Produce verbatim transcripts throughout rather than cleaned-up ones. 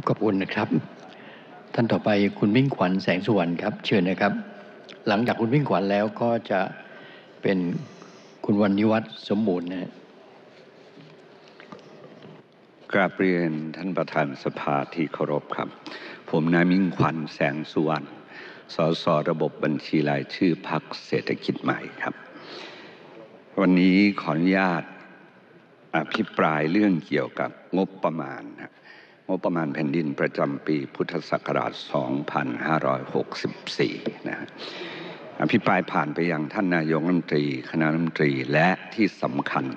ขอบคุณนะครับท่านต่อไปคุณมิ่งขวัญแสงสุวรรณครับเชิญนะครับหลังจากคุณมิ่งขวัญแล้วก็จะเป็นคุณวรรณิวัฒน์สมบูรณ์นะกราบเรียนท่านประธานสภาที่เคารพครับผมนายมิ่งขวัญแสงสุวรรณสสระบบบัญชีรายชื่อพรรคเศรษฐกิจใหม่ครับวันนี้ขออนุญาตอภิปรายเรื่องเกี่ยวกับงบประมาณงบประมาณแผ่นดินประจำปีพุทธศักราช สองพันห้าร้อยหกสิบสี่ นะอภิปรายผ่านไปยังท่านนายกรัฐมนตรีคณะรัฐมนตรีและที่สำคัญ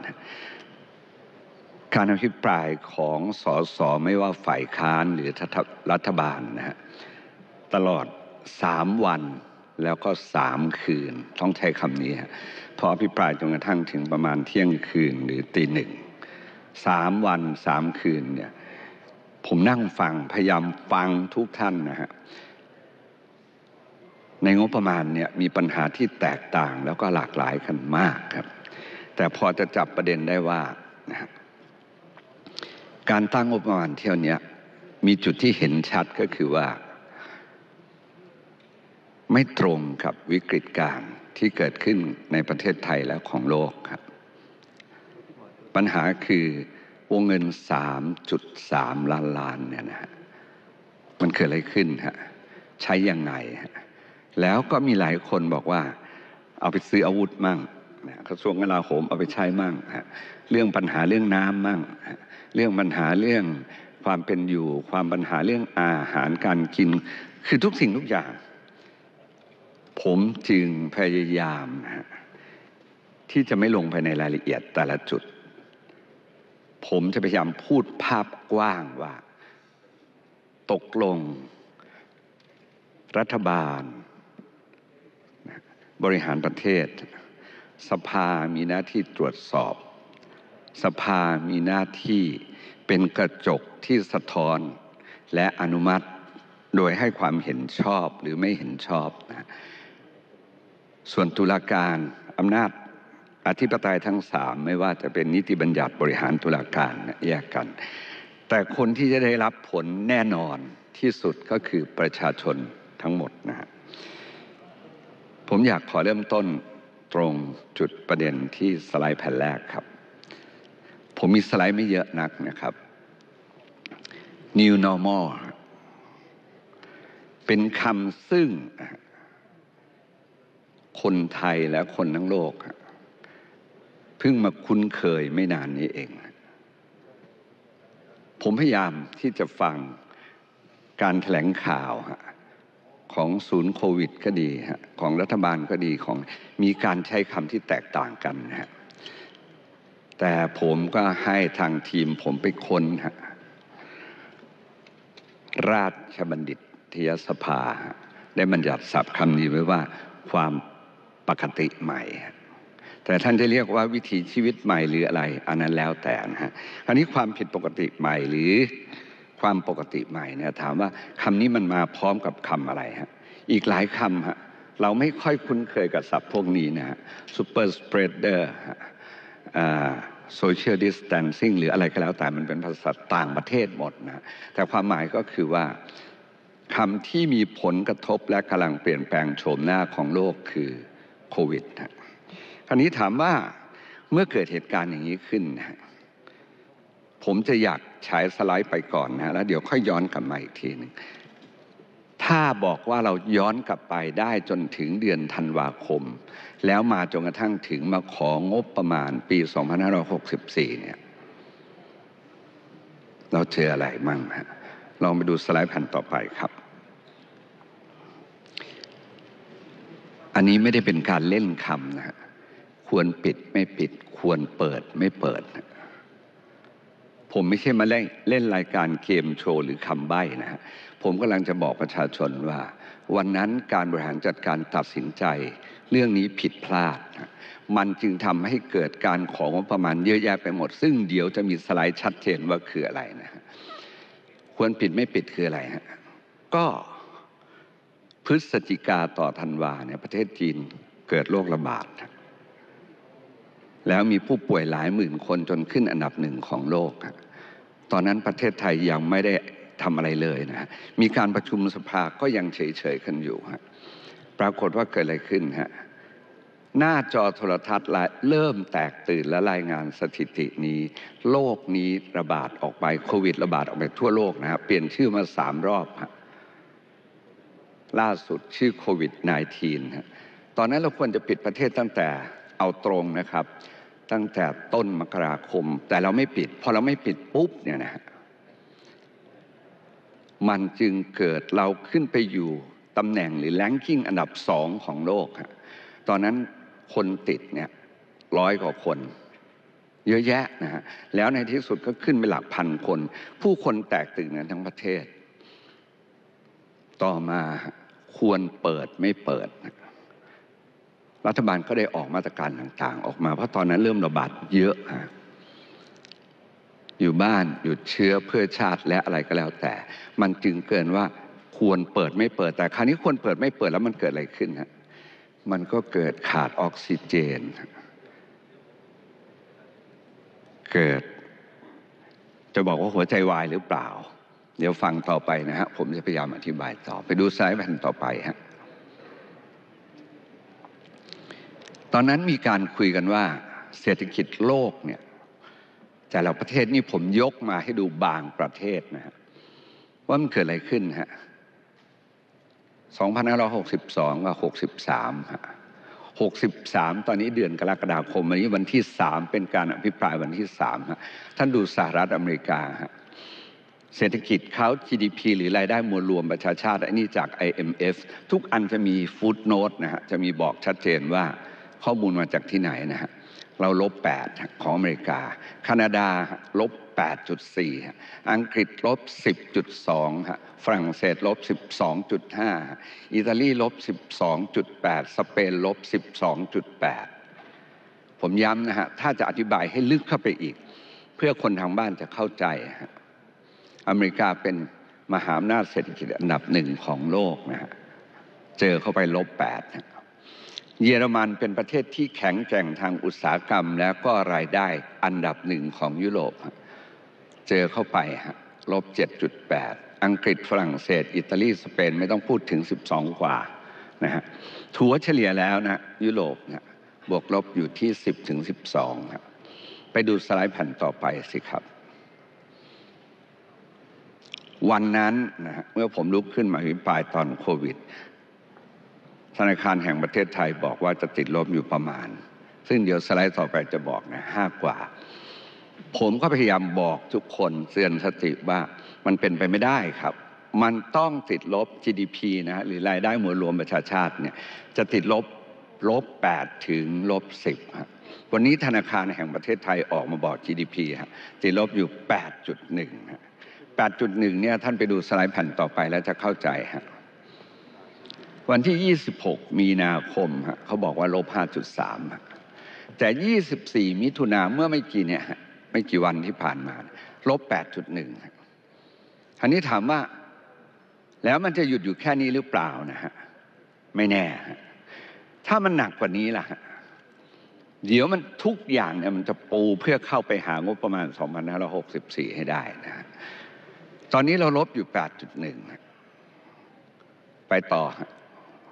การอภิปรายของสสไม่ว่าฝ่ายค้านหรือรัฐบาลนะฮะตลอดสามวันแล้วก็สามคืนต้องใช้คำนี้ฮะพออภิปรายจนกระทั่งถึงประมาณเที่ยงคืนหรือตีหนึ่งสามวันสามคืนเนี่ยผมนั่งฟังพยายามฟังทุกท่านนะฮะในงบประมาณเนี่ยมีปัญหาที่แตกต่างแล้วก็หลากหลายกันมากครับแต่พอจะจับประเด็นได้ว่านะฮะการตั้งงบประมาณเที่ยวนี้มีจุดที่เห็นชัดก็คือว่าไม่ตรงกับวิกฤตการณ์ที่เกิดขึ้นในประเทศไทยและของโลกครับปัญหาคือวงเงิน สามจุดสาม ล้านล้านเนี่ยนะฮะมันเกิดอะไรขึ้นฮะใช้ยังไงฮะแล้วก็มีหลายคนบอกว่าเอาไปซื้ออาวุธมั่งกระทรวงกลาโหมเอาไปใช้มั่งฮะเรื่องปัญหาเรื่องน้ำมั่งเรื่องปัญหาเรื่องความเป็นอยู่ความปัญหาเรื่องอาหารการกินคือทุกสิ่งทุกอย่างผมจึงพยายามนะฮะที่จะไม่ลงไปในรายละเอียดแต่ละจุดผมจะพยายามพูดภาพกว้างว่าตกลงรัฐบาลบริหารประเทศสภามีหน้าที่ตรวจสอบสภามีหน้าที่เป็นกระจกที่สะท้อนและอนุมัติโดยให้ความเห็นชอบหรือไม่เห็นชอบนะส่วนตุลาการอำนาจอธิปไตยทั้งสามไม่ว่าจะเป็นนิติบัญญัติบริหารตุลาการแยกกันแต่คนที่จะได้รับผลแน่นอนที่สุดก็คือประชาชนทั้งหมดนะฮะผมอยากขอเริ่มต้นตรงจุดประเด็นที่สไลด์แผ่นแรกครับผมมีสไลด์ไม่เยอะนักนะครับ New Normal เป็นคำซึ่งคนไทยและคนทั้งโลกเพิ่งมาคุ้นเคยไม่นานนี้เองผมพยายามที่จะฟังการแถลงข่าวของศูนย์โควิดก็ดีของรัฐบาลก็ดีของมีการใช้คำที่แตกต่างกันนะฮะแต่ผมก็ให้ทางทีมผมไปค้นฮะราชบัณฑิตยสภาได้บัญญัติศัพท์คำนี้ไว้ว่าความปกติใหม่แต่ท่านจะเรียกว่าวิถีชีวิตใหม่หรืออะไรอันนั้นแล้วแต่นะฮะอันนี้ความผิดปกติใหม่หรือความปกติใหม่เนี่ยถามว่าคำนี้มันมาพร้อมกับคำอะไรฮะอีกหลายคำฮะเราไม่ค่อยคุ้นเคยกับศัพท์พวกนี้นะฮะ super spreader อ่า social distancing หรืออะไรก็แล้วแต่มันเป็นภาษาต่างประเทศหมดนะแต่ความหมายก็คือว่าคำที่มีผลกระทบและกำลังเปลี่ยนแปลงโฉมหน้าของโลกคือโควิดนะคราวนี้ถามว่าเมื่อเกิดเหตุการณ์อย่างนี้ขึ้นนะผมจะอยากใช้สไลด์ไปก่อนนะแล้วเดี๋ยวค่อยย้อนกลับมาอีกทีนึงถ้าบอกว่าเราย้อนกลับไปได้จนถึงเดือนธันวาคมแล้วมาจนกระทั่งถึงมาของบประมาณปีสองพันห้าร้อยหกสิบสี่เนี่ยเราเจออะไรมั่งฮะลองไปดูสไลด์แผ่นต่อไปครับอันนี้ไม่ได้เป็นการเล่นคำนะฮะควรปิดไม่ปิดควรเปิดไม่เปิดผมไม่ใช่มาเล่นเล่นรายการเกมโชว์หรือคำใบ้นะฮะผมกำลังจะบอกประชาชนว่าวันนั้นการบริหารจัดการตัดสินใจเรื่องนี้ผิดพลาดมันจึงทำให้เกิดการของงบประมาณเยอะแยะไปหมดซึ่งเดี๋ยวจะมีสไลด์ชัดเจนว่าคืออะไรนะฮะควรปิดไม่ปิดคืออะไรฮะก็พฤศจิกาต่อธันวาเนี่ยประเทศจีนเกิดโรคระบาดแล้วมีผู้ป่วยหลายหมื่นคนจนขึ้นอันดับหนึ่งของโลกตอนนั้นประเทศไทยยังไม่ได้ทำอะไรเลยนะฮะมีการประชุมสภาก็ยังเฉยๆกันอยู่ฮะปรากฏว่าเกิดอะไรขึ้นฮะหน้าจอโทรทัศน์เริ่มแตกตื่นและรายงานสถิตินี้โลกนี้ระบาดออกไปโควิดระบาดออกไปทั่วโลกนะฮะเปลี่ยนชื่อมาสามรอบฮะล่าสุดชื่อโควิด สิบเก้า ฮะตอนนั้นเราควรจะปิดประเทศตั้งแต่เอาตรงนะครับตั้งแต่ต้นมกราคมแต่เราไม่ปิดพอเราไม่ปิดปุ๊บเนี่ยนะฮะมันจึงเกิดเราขึ้นไปอยู่ตำแหน่งหรือแรงกิ้งอันดับสองของโลกฮะตอนนั้นคนติดเนี่ยร้อยกว่าคนเยอะแยะนะฮะแล้วในที่สุดก็ขึ้นไปหลักพันคนผู้คนแตกตื่นกันทั้งประเทศต่อมาควรเปิดไม่เปิดรัฐบาลก็ได้ออกมาตรการต่างๆออกมาเพราะตอนนั้นเริ่มระบาดเยอะฮะอยู่บ้านหยุดเชื้อเพื่อชาติและอะไรก็แล้วแต่มันจึงเกินว่าควรเปิดไม่เปิดแต่คราวนี้ควรเปิดไม่เปิดแล้วมันเกิดอะไรขึ้นฮะมันก็เกิดขาดออกซิเจนเกิดจะบอกว่าหัวใจวายหรือเปล่าเดี๋ยวฟังต่อไปนะฮะผมจะพยายามอธิบายต่อไปดูสไลด์แผ่นต่อไปฮะตอนนั้นมีการคุยกันว่าเศรษฐกิจโลกเนี่ยแต่ละประเทศนี่ผมยกมาให้ดูบางประเทศนะฮะว่ามันเกิดอะไรขึ้นฮะสองพันห้าร้อยหกสิบสองกับหกสิบสามฮะหกสิบสามตอนนี้เดือนกรกฎาคมวันนี้วันที่สามเป็นการอภิปรายวันที่สามฮะท่านดูสหรัฐอเมริกาฮะเศรษฐกิจเขา จี ดี พี หรือรายได้มวลรวมประชาชาติอันนี้จาก ไอ เอ็ม เอฟ ทุกอันจะมีฟุตโนตนะฮะจะมีบอกชัดเจนว่าข้อมูลมาจากที่ไหนนะฮะเราลบแปดของอเมริกาแคนาดาลบ แปดจุดสี่ อังกฤษลบ สิบจุดสอง ฝรั่งเศสลบ สิบสองจุดห้า อิตาลีลบ สิบสองจุดแปด สเปนลบ สิบสองจุดแปด ผมย้ำนะฮะถ้าจะอธิบายให้ลึกเข้าไปอีกเพื่อคนทางบ้านจะเข้าใจฮะอเมริกาเป็นมหาอำนาจเศรษฐกิจอันดับหนึ่งของโลกนะฮะเจอเข้าไปลบแปดเยอรมันเป็นประเทศที่แข็งแกร่งทางอุตสาหกรรมแล้วก็รายได้อันดับหนึ่งของยุโรปเจอเข้าไปฮะลบ เจ็ดจุดแปด อังกฤษฝรั่งเศสอิตาลีสเปนไม่ต้องพูดถึงสิบสองกว่านะฮะถัวเฉลี่ยแล้วนะยุโรปนะบวกลบอยู่ที่สิบถึงสิบสองครับไปดูสไลด์แผ่นต่อไปสิครับวันนั้นนะฮะเมื่อผมลุกขึ้นมาอภิปรายตอนโควิดธนาคารแห่งประเทศไทยบอกว่าจะติดลบอยู่ประมาณซึ่งเดี๋ยวสไลด์ต่อไปจะบอกนะห้ากว่าผมก็พยายามบอกทุกคนเตือนสติว่ามันเป็นไปไม่ได้ครับมันต้องติดลบ จี ดี พี นะฮะหรือรายได้มวลรวมประชาชาติเนี่ยจะติดลบลบแปดถึงลบสิบฮะวันนี้ธนาคารแห่งประเทศไทยออกมาบอก จี ดี พี ฮะติดลบอยู่ แปดจุดหนึ่ง ฮะ แปดจุดหนึ่ง เนี่ยท่านไปดูสไลด์แผ่นต่อไปแล้วจะเข้าใจฮะวันที่ยี่สิบหกมีนาคมฮะเขาบอกว่าลบ ห้าจุดสาม ฮะแต่ยี่สิบสี่มิถุนาเมื่อไม่กี่เนี่ยไม่กี่วันที่ผ่านมาลบ แปดจุดหนึ่ง ฮะอันนี้ถามว่าแล้วมันจะหยุดอยู่แค่นี้หรือเปล่านะฮะไม่แน่ฮะถ้ามันหนักกว่านี้ล่ะฮะเดี๋ยวมันทุกอย่างเนี่ยมันจะปูเพื่อเข้าไปหางบประมาณสองพันห้าร้อยหกสิบสี่ให้ได้นะฮะตอนนี้เราลบอยู่ แปดจุดหนึ่ง ไปต่อฮะ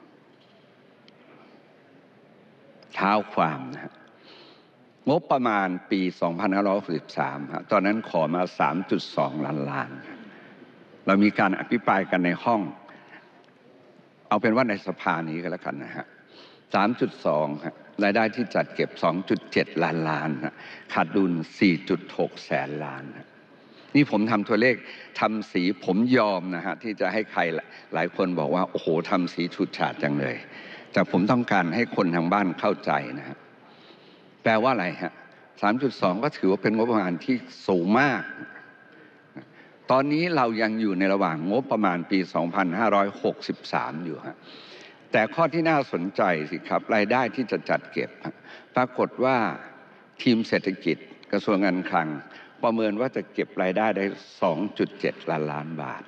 เท้าความนะฮะงบประมาณปีสองพันห้าร้อยหกสิบสามฮะตอนนั้นขอมา สามจุดสอง ล้านล้านเรามีการอภิปรายกันในห้องเอาเป็นว่าในสภานี้ก็แล้วกันนะฮะ สามจุดสอง ฮะรายได้ที่จัดเก็บ สองจุดเจ็ด ล้านล้านฮะขาดดุล สี่จุดหก แสนล้านฮะนี่ผมทำตัวเลขทำสีผมยอมนะฮะที่จะให้ใครหลายคนบอกว่าโอ้โหทำสีฉูดฉาดจังเลยแต่ผมต้องการให้คนทางบ้านเข้าใจนะฮะแปลว่าอะไรฮะ สามจุดสอง ก็ถือว่าเป็นงบประมาณที่สูงมากตอนนี้เรายังอยู่ในระหว่างงบประมาณปีสองพันห้าร้อยหกสิบสามอยู่ฮะแต่ข้อที่น่าสนใจสิครับรายได้ที่จะจัดเก็บปรากฏว่าทีมเศรษฐกิจกระทรวงการคลังประเมินว่าจะเก็บรายได้ได้ สองจุดเจ็ด ล้านล้านบาท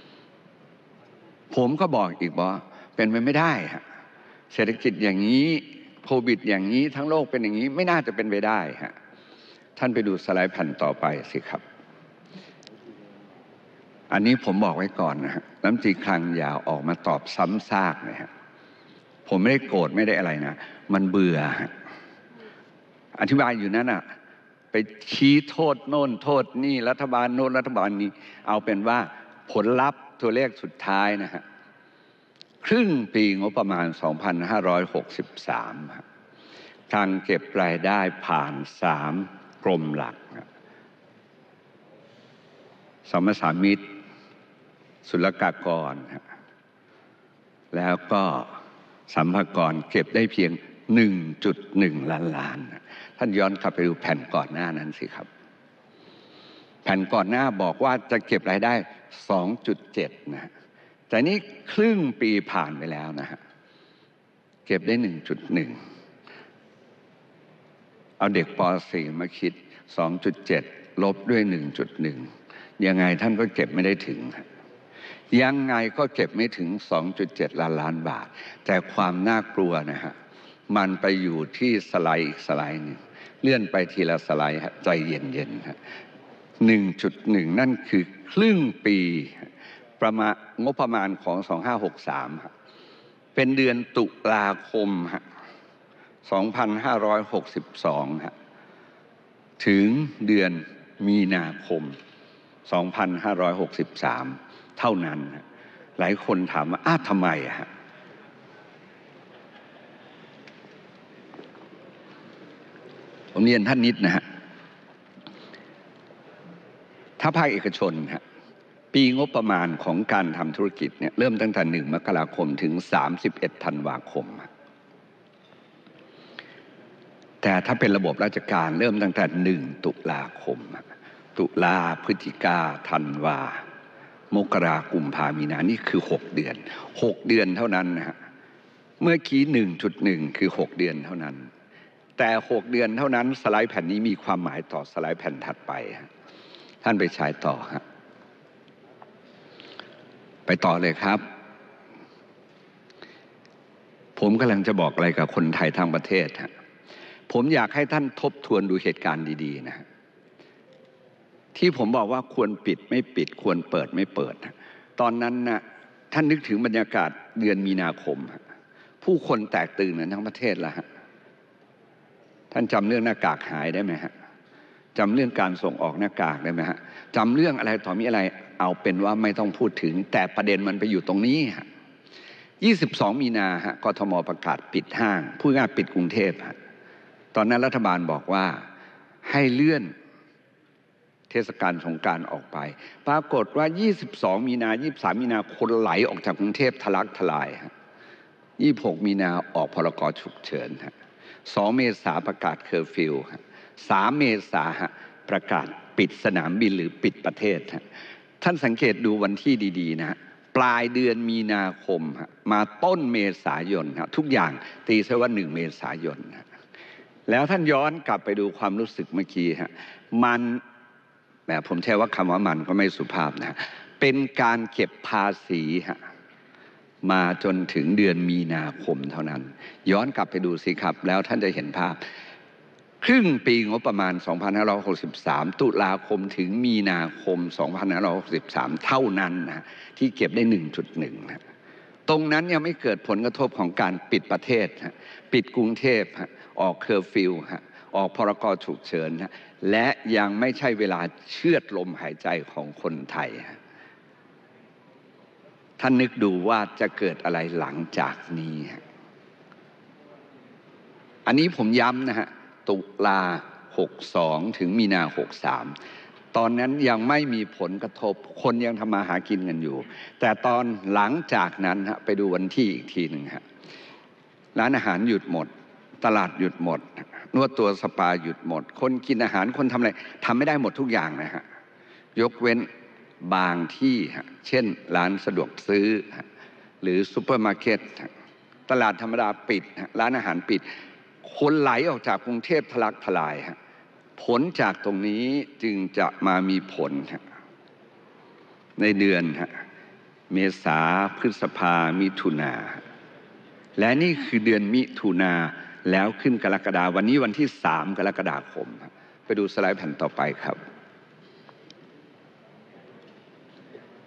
ผมก็บอกอีกว่าเป็นไปไม่ได้ฮะเศรษฐกิจอย่างนี้โควิดอย่างนี้ทั้งโลกเป็นอย่างนี้ไม่น่าจะเป็นไปได้ฮะท่านไปดูสไลด์แผ่นต่อไปสิครับอันนี้ผมบอกไว้ก่อนนะฮะรัฐมนตรีคลังอย่าออกมาตอบซ้ำซากนะฮะผมไม่ได้โกรธไม่ได้อะไรนะมันเบื่ออธิบายอยู่นั้นอ่ะไปชี้โทษโน่นโทษนี่รัฐบาลโน่นรัฐบาลนี้เอาเป็นว่าผลลัพธ์ตัวเลขสุดท้ายนะฮะครึ่งปีงบประมาณ สองพันห้าร้อยหกสิบสาม ทางเก็บรายได้ผ่านสามกรมหลักสัมปทานมิตรศุลกากรแล้วก็สัมภากรเก็บได้เพียง หนึ่งจุดหนึ่ง ล้านล้านท่านย้อนกลับไปดูแผ่นก่อนหน้านั้นสิครับแผ่นก่อนหน้าบอกว่าจะเก็บรายได้ สองจุดเจ็ด นะแต่นี่ครึ่งปีผ่านไปแล้วนะฮะเก็บได้ หนึ่งจุดหนึ่ง เอาเด็กป สี่ มาคิด สองจุดเจ็ด ลบด้วย หนึ่งจุดหนึ่ง ยังไงท่านก็เก็บไม่ได้ถึงยังไงก็เก็บไม่ถึง สองจุดเจ็ด ล้านล้านบาทแต่ความน่ากลัวนะฮะมันไปอยู่ที่สไลด์อีกสไลด์หนึ่งเลื่อนไปทีละสไลด์ใจเย็นๆฮะ หนึ่งจุดหนึ่ง นั่นคือครึ่งปีประมาณงบประมาณของ สองพันห้าร้อยหกสิบสาม เป็นเดือนตุลาคมฮะสองพันห้าร้อยหกสิบสองฮะถึงเดือนมีนาคมสองพันห้าร้อยหกสิบสามเท่านั้นหลายคนถามว่าอ้าวทำไมฮะผมเรียนท่านนิดนะฮะถ้าภาคเอกชนฮะปีงบประมาณของการทำธุรกิจเนี่ยเริ่มตั้งแต่หนึ่งมกราคมถึงสามสิบเอ็ดธันวาคมแต่ถ้าเป็นระบบราชการเริ่มตั้งแต่หนึ่งตุลาคมตุลาพฤศจิกาธันวามกรากุมภามีนานี่คือหกเดือนหกเดือนเท่านั้นนะฮะเมื่อกี้ หนึ่งจุดหนึ่ง คือหกเดือนเท่านั้นแต่หกเดือนเท่านั้นสไลด์แผ่นนี้มีความหมายต่อสไลด์แผ่นถัดไปท่านไปใช้ต่อฮะไปต่อเลยครับผมกำลังจะบอกอะไรกับคนไทยทั้งประเทศฮะผมอยากให้ท่านทบทวนดูเหตุการณ์ดีๆนะที่ผมบอกว่าควรปิดไม่ปิดควรเปิดไม่เปิดตอนนั้นนะท่านนึกถึงบรรยากาศเดือนมีนาคมผู้คนแตกตื่นกันทั้งประเทศแล้วฮะท่านจำเรื่องหน้ากากหายได้ไหมฮะจำเรื่องการส่งออกหน้ากากได้ไหมฮะจำเรื่องอะไรต่อมีอะไรเอาเป็นว่าไม่ต้องพูดถึงแต่ประเด็นมันไปอยู่ตรงนี้ฮะยี่สิบสองมีนาฮะกทมประกาศปิดห้างผู้ง่ายปิดกรุงเทพฮะตอนนั้นรัฐบาลบอกว่าให้เลื่อนเทศกาลสงกรานต์ออกไปปรากฏว่ายี่สิบสองมีนายี่สิบสามมีนาคนไหลออกจากกรุงเทพทะลักทลายฮะยี่สิบหกมีนาออกพรกฉุกเฉินฮะสองเมษาประกาศเคอร์ฟิวฮะสามเมษาประกาศปิดสนามบินหรือปิดประเทศท่านสังเกตดูวันที่ดีๆนะปลายเดือนมีนาคมมาต้นเมษายนทุกอย่างตีซะว่าหนึ่งเมษายนแล้วท่านย้อนกลับไปดูความรู้สึกเมื่อกี้ฮะมันแบบผมใช้ว่าคำว่ามันก็ไม่สุภาพนะเป็นการเก็บภาษีฮะมาจนถึงเดือนมีนาคมเท่านั้นย้อนกลับไปดูสิครับแล้วท่านจะเห็นภาพครึ่งปีงบประมาณ สองพันห้าร้อยหกสิบสาม ตุลาคมถึงมีนาคม สองพันห้าร้อยหกสิบสาม เท่านั้นนะที่เก็บได้ หนึ่งจุดหนึ่ง นะตรงนั้นยังไม่เกิดผลกระทบของการปิดประเทศฮะปิดกรุงเทพฮะออกเคอร์ฟิวฮะออกพรกฉุกเฉินฮะและยังไม่ใช่เวลาเชือดลมหายใจของคนไทยฮะท่านนึกดูว่าจะเกิดอะไรหลังจากนี้อันนี้ผมย้ำนะฮะตุลาหกสองถึงมีนาหกสามตอนนั้นยังไม่มีผลกระทบคนยังทำมาหากินกันอยู่แต่ตอนหลังจากนั้นฮะไปดูวันที่อีกทีหนึ่งฮะร้านอาหารหยุดหมดตลาดหยุดหมดนวดตัวสปาหยุดหมดคนกินอาหารคนทำอะไรทำไม่ได้หมดทุกอย่างนะฮะยกเว้นบางที่ฮะเช่นร้านสะดวกซื้อหรือซูเปอร์มาร์เก็ตตลาดธรรมดาปิดร้านอาหารปิดคนไหลออกจากกรุงเทพทะลักทลายฮะผลจากตรงนี้จึงจะมามีผลฮะในเดือนฮะเมษาพฤษภามิถุนาและนี่คือเดือนมิถุนาแล้วขึ้นกรกฎาคมวันนี้วันที่สามกรกฎาคมไปดูสไลด์แผ่นต่อไปครับ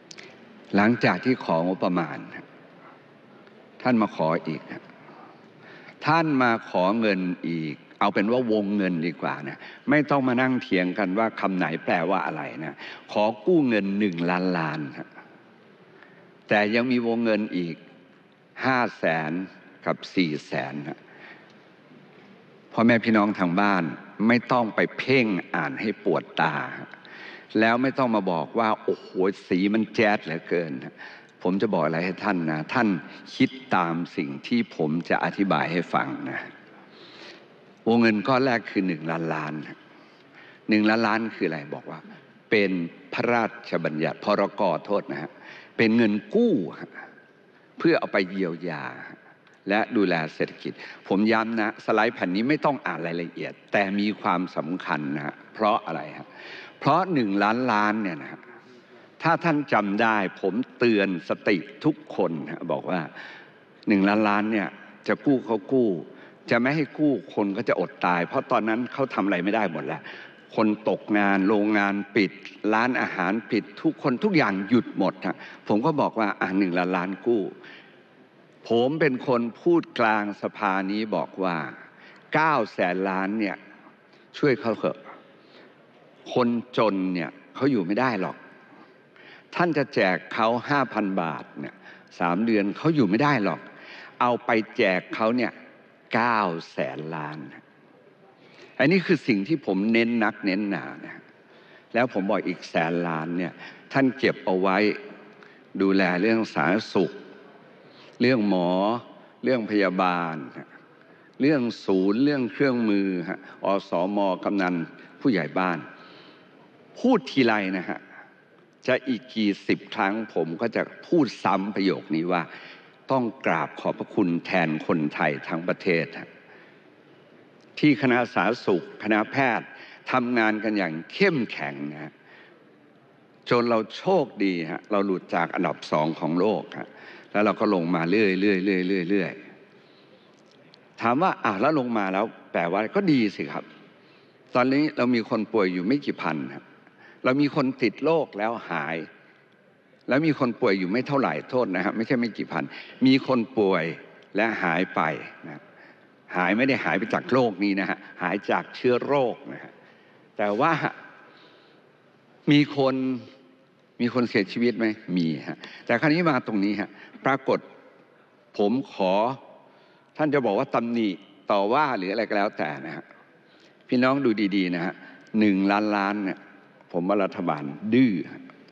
หลังจากที่ของบประมาณท่านมาขออีกท่านมาขอเงินอีกเอาเป็นว่าวงเงินดีกว่านะไม่ต้องมานั่งเถียงกันว่าคำไหนแปลว่าอะไรนะขอกู้เงินหนึ่งล้านล้านแต่ยังมีวงเงินอีกห้าแสนกับสี่แสนพ่อแม่พี่น้องทางบ้านไม่ต้องไปเพ่งอ่านให้ปวดตาแล้วไม่ต้องมาบอกว่าโอ้โหสีมันแจ๊ดเหลือเกินผมจะบอกอะไรให้ท่านนะท่านคิดตามสิ่งที่ผมจะอธิบายให้ฟังนะวงเงินก้อนแรกคือหนึ่งล้านล้านหนึ่งล้านล้านคืออะไรบอกว่าเป็นพระราชบัญญัติพรก.โทษนะฮะเป็นเงินกู้เพื่อเอาไปเยียวยาและดูแลเศรษฐกิจผมย้ำนะสไลด์แผ่นนี้ไม่ต้องอ่านรายละเอียดแต่มีความสำคัญนะฮะเพราะอะไรฮะเพราะหนึ่งล้านล้านเนี่ยนะถ้าท่านจำได้ผมเตือนสติทุกคนนะบอกว่าหนึ่งล้านล้านเนี่ยจะกู้เขากู้จะไม่ให้กู้คนก็จะอดตายเพราะตอนนั้นเขาทำอะไรไม่ได้หมดแล้วคนตกงานโรงงานปิดร้านอาหารปิดทุกคนทุกอย่างหยุดหมดนะผมก็บอกว่าอ่าหนึ่งล้านล้านกู้ผมเป็นคนพูดกลางสภานี้บอกว่าเก้าแสนล้านเนี่ยช่วยเขาเถอะคนจนเนี่ยเขาอยู่ไม่ได้หรอกท่านจะแจกเขาห้าพันบาทเนี่ยสามเดือนเขาอยู่ไม่ได้หรอกเอาไปแจกเขาเนี่ยเก้าแสนล้านอันนี้คือสิ่งที่ผมเน้นนักเน้นหนานะแล้วผมบอกอีกแสนล้านเนี่ยท่านเก็บเอาไว้ดูแลเรื่องสาธารณสุขเรื่องหมอเรื่องพยาบาลเรื่องศูนย์เรื่องเครื่องมืออสม.กำนันผู้ใหญ่บ้านพูดทีไรนะฮะจะอีกกี่สิบครั้งผมก็จะพูดซ้ำประโยคนี้ว่าต้องกราบขอบพระคุณแทนคนไทยทั้งประเทศที่คณะสาธารณสุขคณะแพทย์ทำงานกันอย่างเข้มแข็งนะจนเราโชคดีฮะเราหลุดจากอันดับสองของโลกฮะแล้วเราก็ลงมาเรื่อยๆเรื่อยๆเรื่อยๆถามว่าอ่ะแล้วลงมาแล้วแปลว่าก็ดีสิครับตอนนี้เรามีคนป่วยอยู่ไม่กี่พันครับเรามีคนติดโรคแล้วหายแล้วมีคนป่วยอยู่ไม่เท่าไหร่โทษนะครับไม่ใช่ไม่กี่พันมีคนป่วยและหายไปนะหายไม่ได้หายไปจากโรคนี้นะฮะหายจากเชื้อโรคนะฮะแต่ว่ามีคนมีคนเสียชีวิตไหมมีฮะแต่คราวนี้มาตรงนี้ฮะปรากฏผมขอท่านจะบอกว่าตำหนิต่อว่าหรืออะไรก็แล้วแต่นะฮะพี่น้องดูดีๆนะฮะหนึ่งล้านล้านเนี่ยผมว่ารัฐบาลดื้อ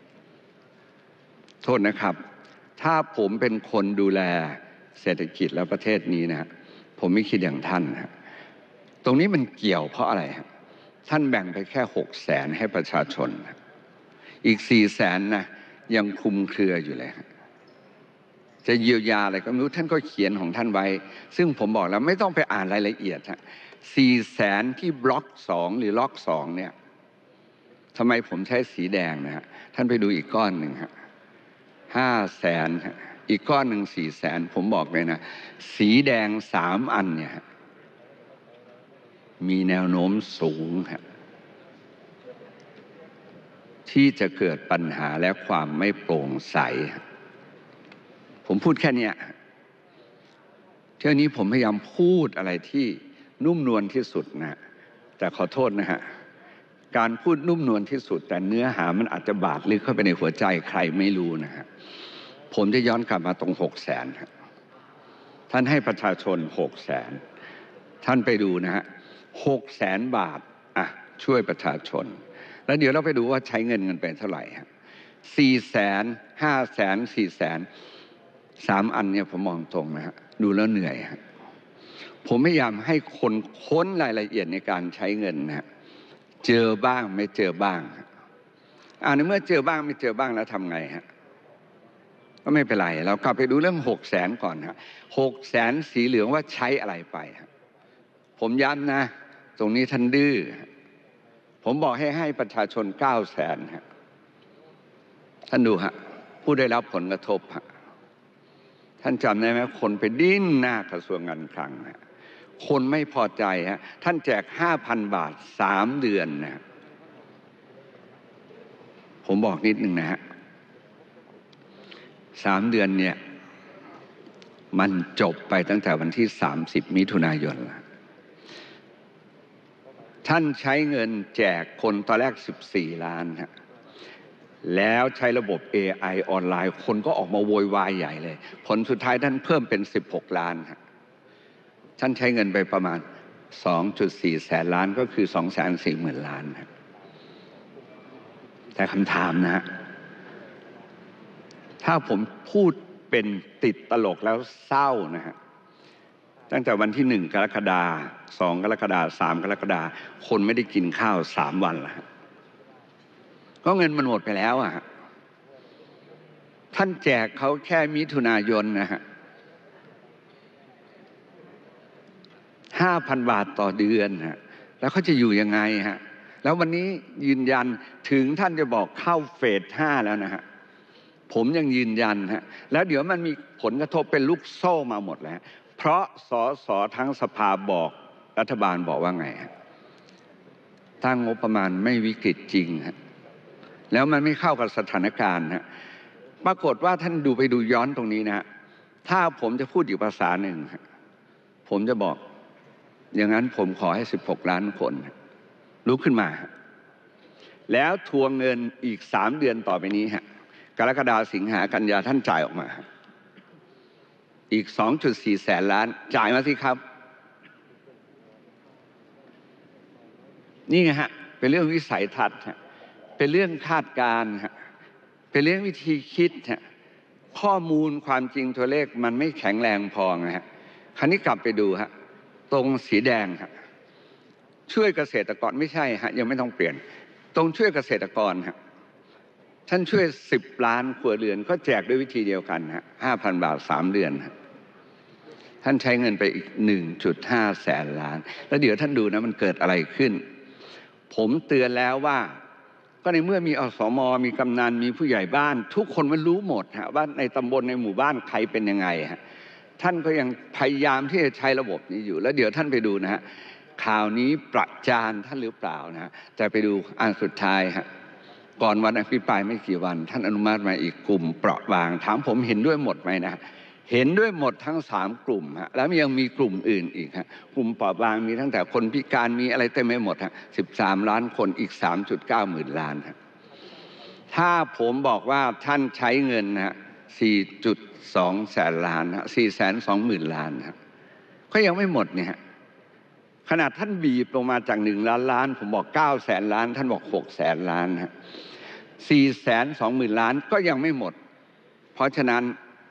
โทษนะครับถ้าผมเป็นคนดูแลเศรษฐกิจและประเทศนี้นะฮะผมไม่คิดอย่างท่านนะตรงนี้มันเกี่ยวเพราะอะไรครับท่านแบ่งไปแค่หกแสนให้ประชาชนอีกสี่แสนนะยังคลุมเครืออยู่เลยจะเยียวยาอะไรก็ไม่รู้ท่านก็เขียนของท่านไว้ซึ่งผมบอกแล้วไม่ต้องไปอ่านรายละเอียดฮะสี่แสนที่บล็อกสองหรือล็อกสองเนี่ยทำไมผมใช้สีแดงนะฮะท่านไปดูอีกก้อนหนึ่งฮะห้าแสนอีกก้อนหนึ่งสี่แสนผมบอกเลยนะสีแดงสามอันเนี่ยมีแนวโน้มสูงฮะที่จะเกิดปัญหาและความไม่โปร่งใสผมพูดแค่นี้เที่ยวนี้ผมพยายามพูดอะไรที่นุ่มนวลที่สุดนะแต่ขอโทษนะฮะการพูดนุ่มนวลที่สุดแต่เนื้อหามันอาจจะบาดลึกเข้าไปในหัวใจใครไม่รู้นะฮะผมจะย้อนกลับมาตรงหกแสนท่านให้ประชาชนหกแสนท่านไปดูนะฮะหกแสนบาทอ่ะช่วยประชาชนแล้วเดี๋ยวเราไปดูว่าใช้เงินเงินไปเท่าไหร่ฮะสี่แสนห้าแสนสี่แสนสามอันเนี่ยผมมองตรงนะฮะดูแล้วเหนื่อยฮะผมพยายามให้คนค้นรายละเอียดในการใช้เงินนะฮะเจอบ้างไม่เจอบ้างอ่าในเมื่อเจอบ้างไม่เจอบ้างแล้วทำไงฮะก็ไม่เป็นไรเรากลับไปดูเรื่องหกแสนก่อนฮะหกแสนสีเหลืองว่าใช้อะไรไปฮะผมย้ำนะตรงนี้ท่านดื้อผมบอกให้ให้ประชาชนเก้าแสนฮะท่านดูฮะผู้ได้รับผลกระทบฮะท่านจำได้ไหมคนไปดิ้นหน้ากระทรวงการคลังฮะคนไม่พอใจฮะท่านแจกห้าพันบาทสามเดือนนะผมบอกนิดหนึ่งนะฮะสามเดือนเนี่ยมันจบไปตั้งแต่วันที่สามสิบมิถุนายนแล้วท่านใช้เงินแจกคนตอนแรกสิบสี่ล้านฮะแล้วใช้ระบบ เอ ไอ ออนไลน์คนก็ออกมาโวยวายใหญ่เลยผลสุดท้ายท่านเพิ่มเป็นสิบหกล้านฮะท่านใช้เงินไปประมาณ สองจุดสี่ แสนล้านก็คือ สองแสนสี่หมื่น ล้านฮะแต่คำถามนะฮะถ้าผมพูดเป็นติดตลกแล้วเศร้านะฮะตั้งแต่วันที่หนึ่งกรกฎาคมสองกรกฎาคมสามกรกฎาคมคนไม่ได้กินข้าวสามวันแล้วก็เงินมันหมดไปแล้วอ่ะท่านแจกเขาแค่มิถุนายนนะฮะห้าพันบาทต่อเดือนฮะแล้วเขาจะอยู่ยังไงฮะแล้ววันนี้ยืนยันถึงท่านจะบอกเข้าเฟสห้าแล้วนะฮะผมยังยืนยันฮะแล้วเดี๋ยวมันมีผลกระทบเป็นลูกโซ่มาหมดแล้วเพราะสสทั้งสภาบอกรัฐบาลบอกว่าไงฮะตั้งงบประมาณไม่วิกฤตจริงฮะแล้วมันไม่เข้ากับสถานการณ์ฮะปรากฏว่าท่านดูไปดูย้อนตรงนี้นะฮะถ้าผมจะพูดอีกภาษาหนึ่งฮะผมจะบอกอย่างนั้นผมขอให้สิบหกล้านคนลุกขึ้นมาแล้วทวงเงินอีกสามเดือนต่อไปนี้ฮะกรกฎาคมสิงหากันยาท่านจ่ายออกมาอีก สองจุดสี่ แสนล้านจ่ายมาสิครับนี่ไงฮะเป็นเรื่องวิสัยทัศน์ฮะเป็นเรื่องคาดการณ์ฮะเป็นเรื่องวิธีคิดฮะข้อมูลความจริงตัวเลขมันไม่แข็งแรงพอไงฮะคราวนี้กลับไปดูฮะตรงสีแดงฮะช่วยเกษตรกรไม่ใช่ฮะยังไม่ต้องเปลี่ยนตรงช่วยเกษตรกรฮะท่านช่วยสิบล้านครัวเรือนก็แจกด้วยวิธีเดียวกันฮะห้าพันบาทสามเดือนฮะท่านใช้เงินไปอีก หนึ่งจุดห้า แสนล้านแล้วเดี๋ยวท่านดูนะมันเกิดอะไรขึ้นผมเตือนแล้วว่าก็ในเมื่อมีอสม.มีกำนันมีผู้ใหญ่บ้านทุกคนมันรู้หมดฮะว่าในตำบลในหมู่บ้านใครเป็นยังไงฮะท่านก็ยังพยายามที่จะใช้ระบบนี้อยู่แล้วเดี๋ยวท่านไปดูนะฮะข่าวนี้ประจานท่านหรือเปล่านะฮะแต่ไปดูอันสุดท้ายฮะก่อนวันอภิปรายไม่กี่วันท่านอนุมัติมาอีกกลุ่มเปราะบางถามผมเห็นด้วยหมดไหมนะเห็นด้วยหมดทั้งสามกลุ่มฮะแล้วยังมีกลุ่มอื่นอีกฮะกลุ่มเปราะบางมีตั้งแต่คนพิการมีอะไรเต็มไปหมดฮะสิบสามล้านคนอีก สามจุดเก้า หมื่นล้านฮะถ้าผมบอกว่าท่านใช้เงินฮะ สี่จุดสอง แสนล้านฮะ สี่แสนสองหมื่น ล้านฮะก็ยังไม่หมดเนี่ยฮะขนาดท่านบีบลงมาจากหนึ่งล้านล้านผมบอกเก้าแสนล้านท่านบอกหกแสนล้านฮะสี่แสนสองหมื่นล้านก็ยังไม่หมดเพราะฉะนั้น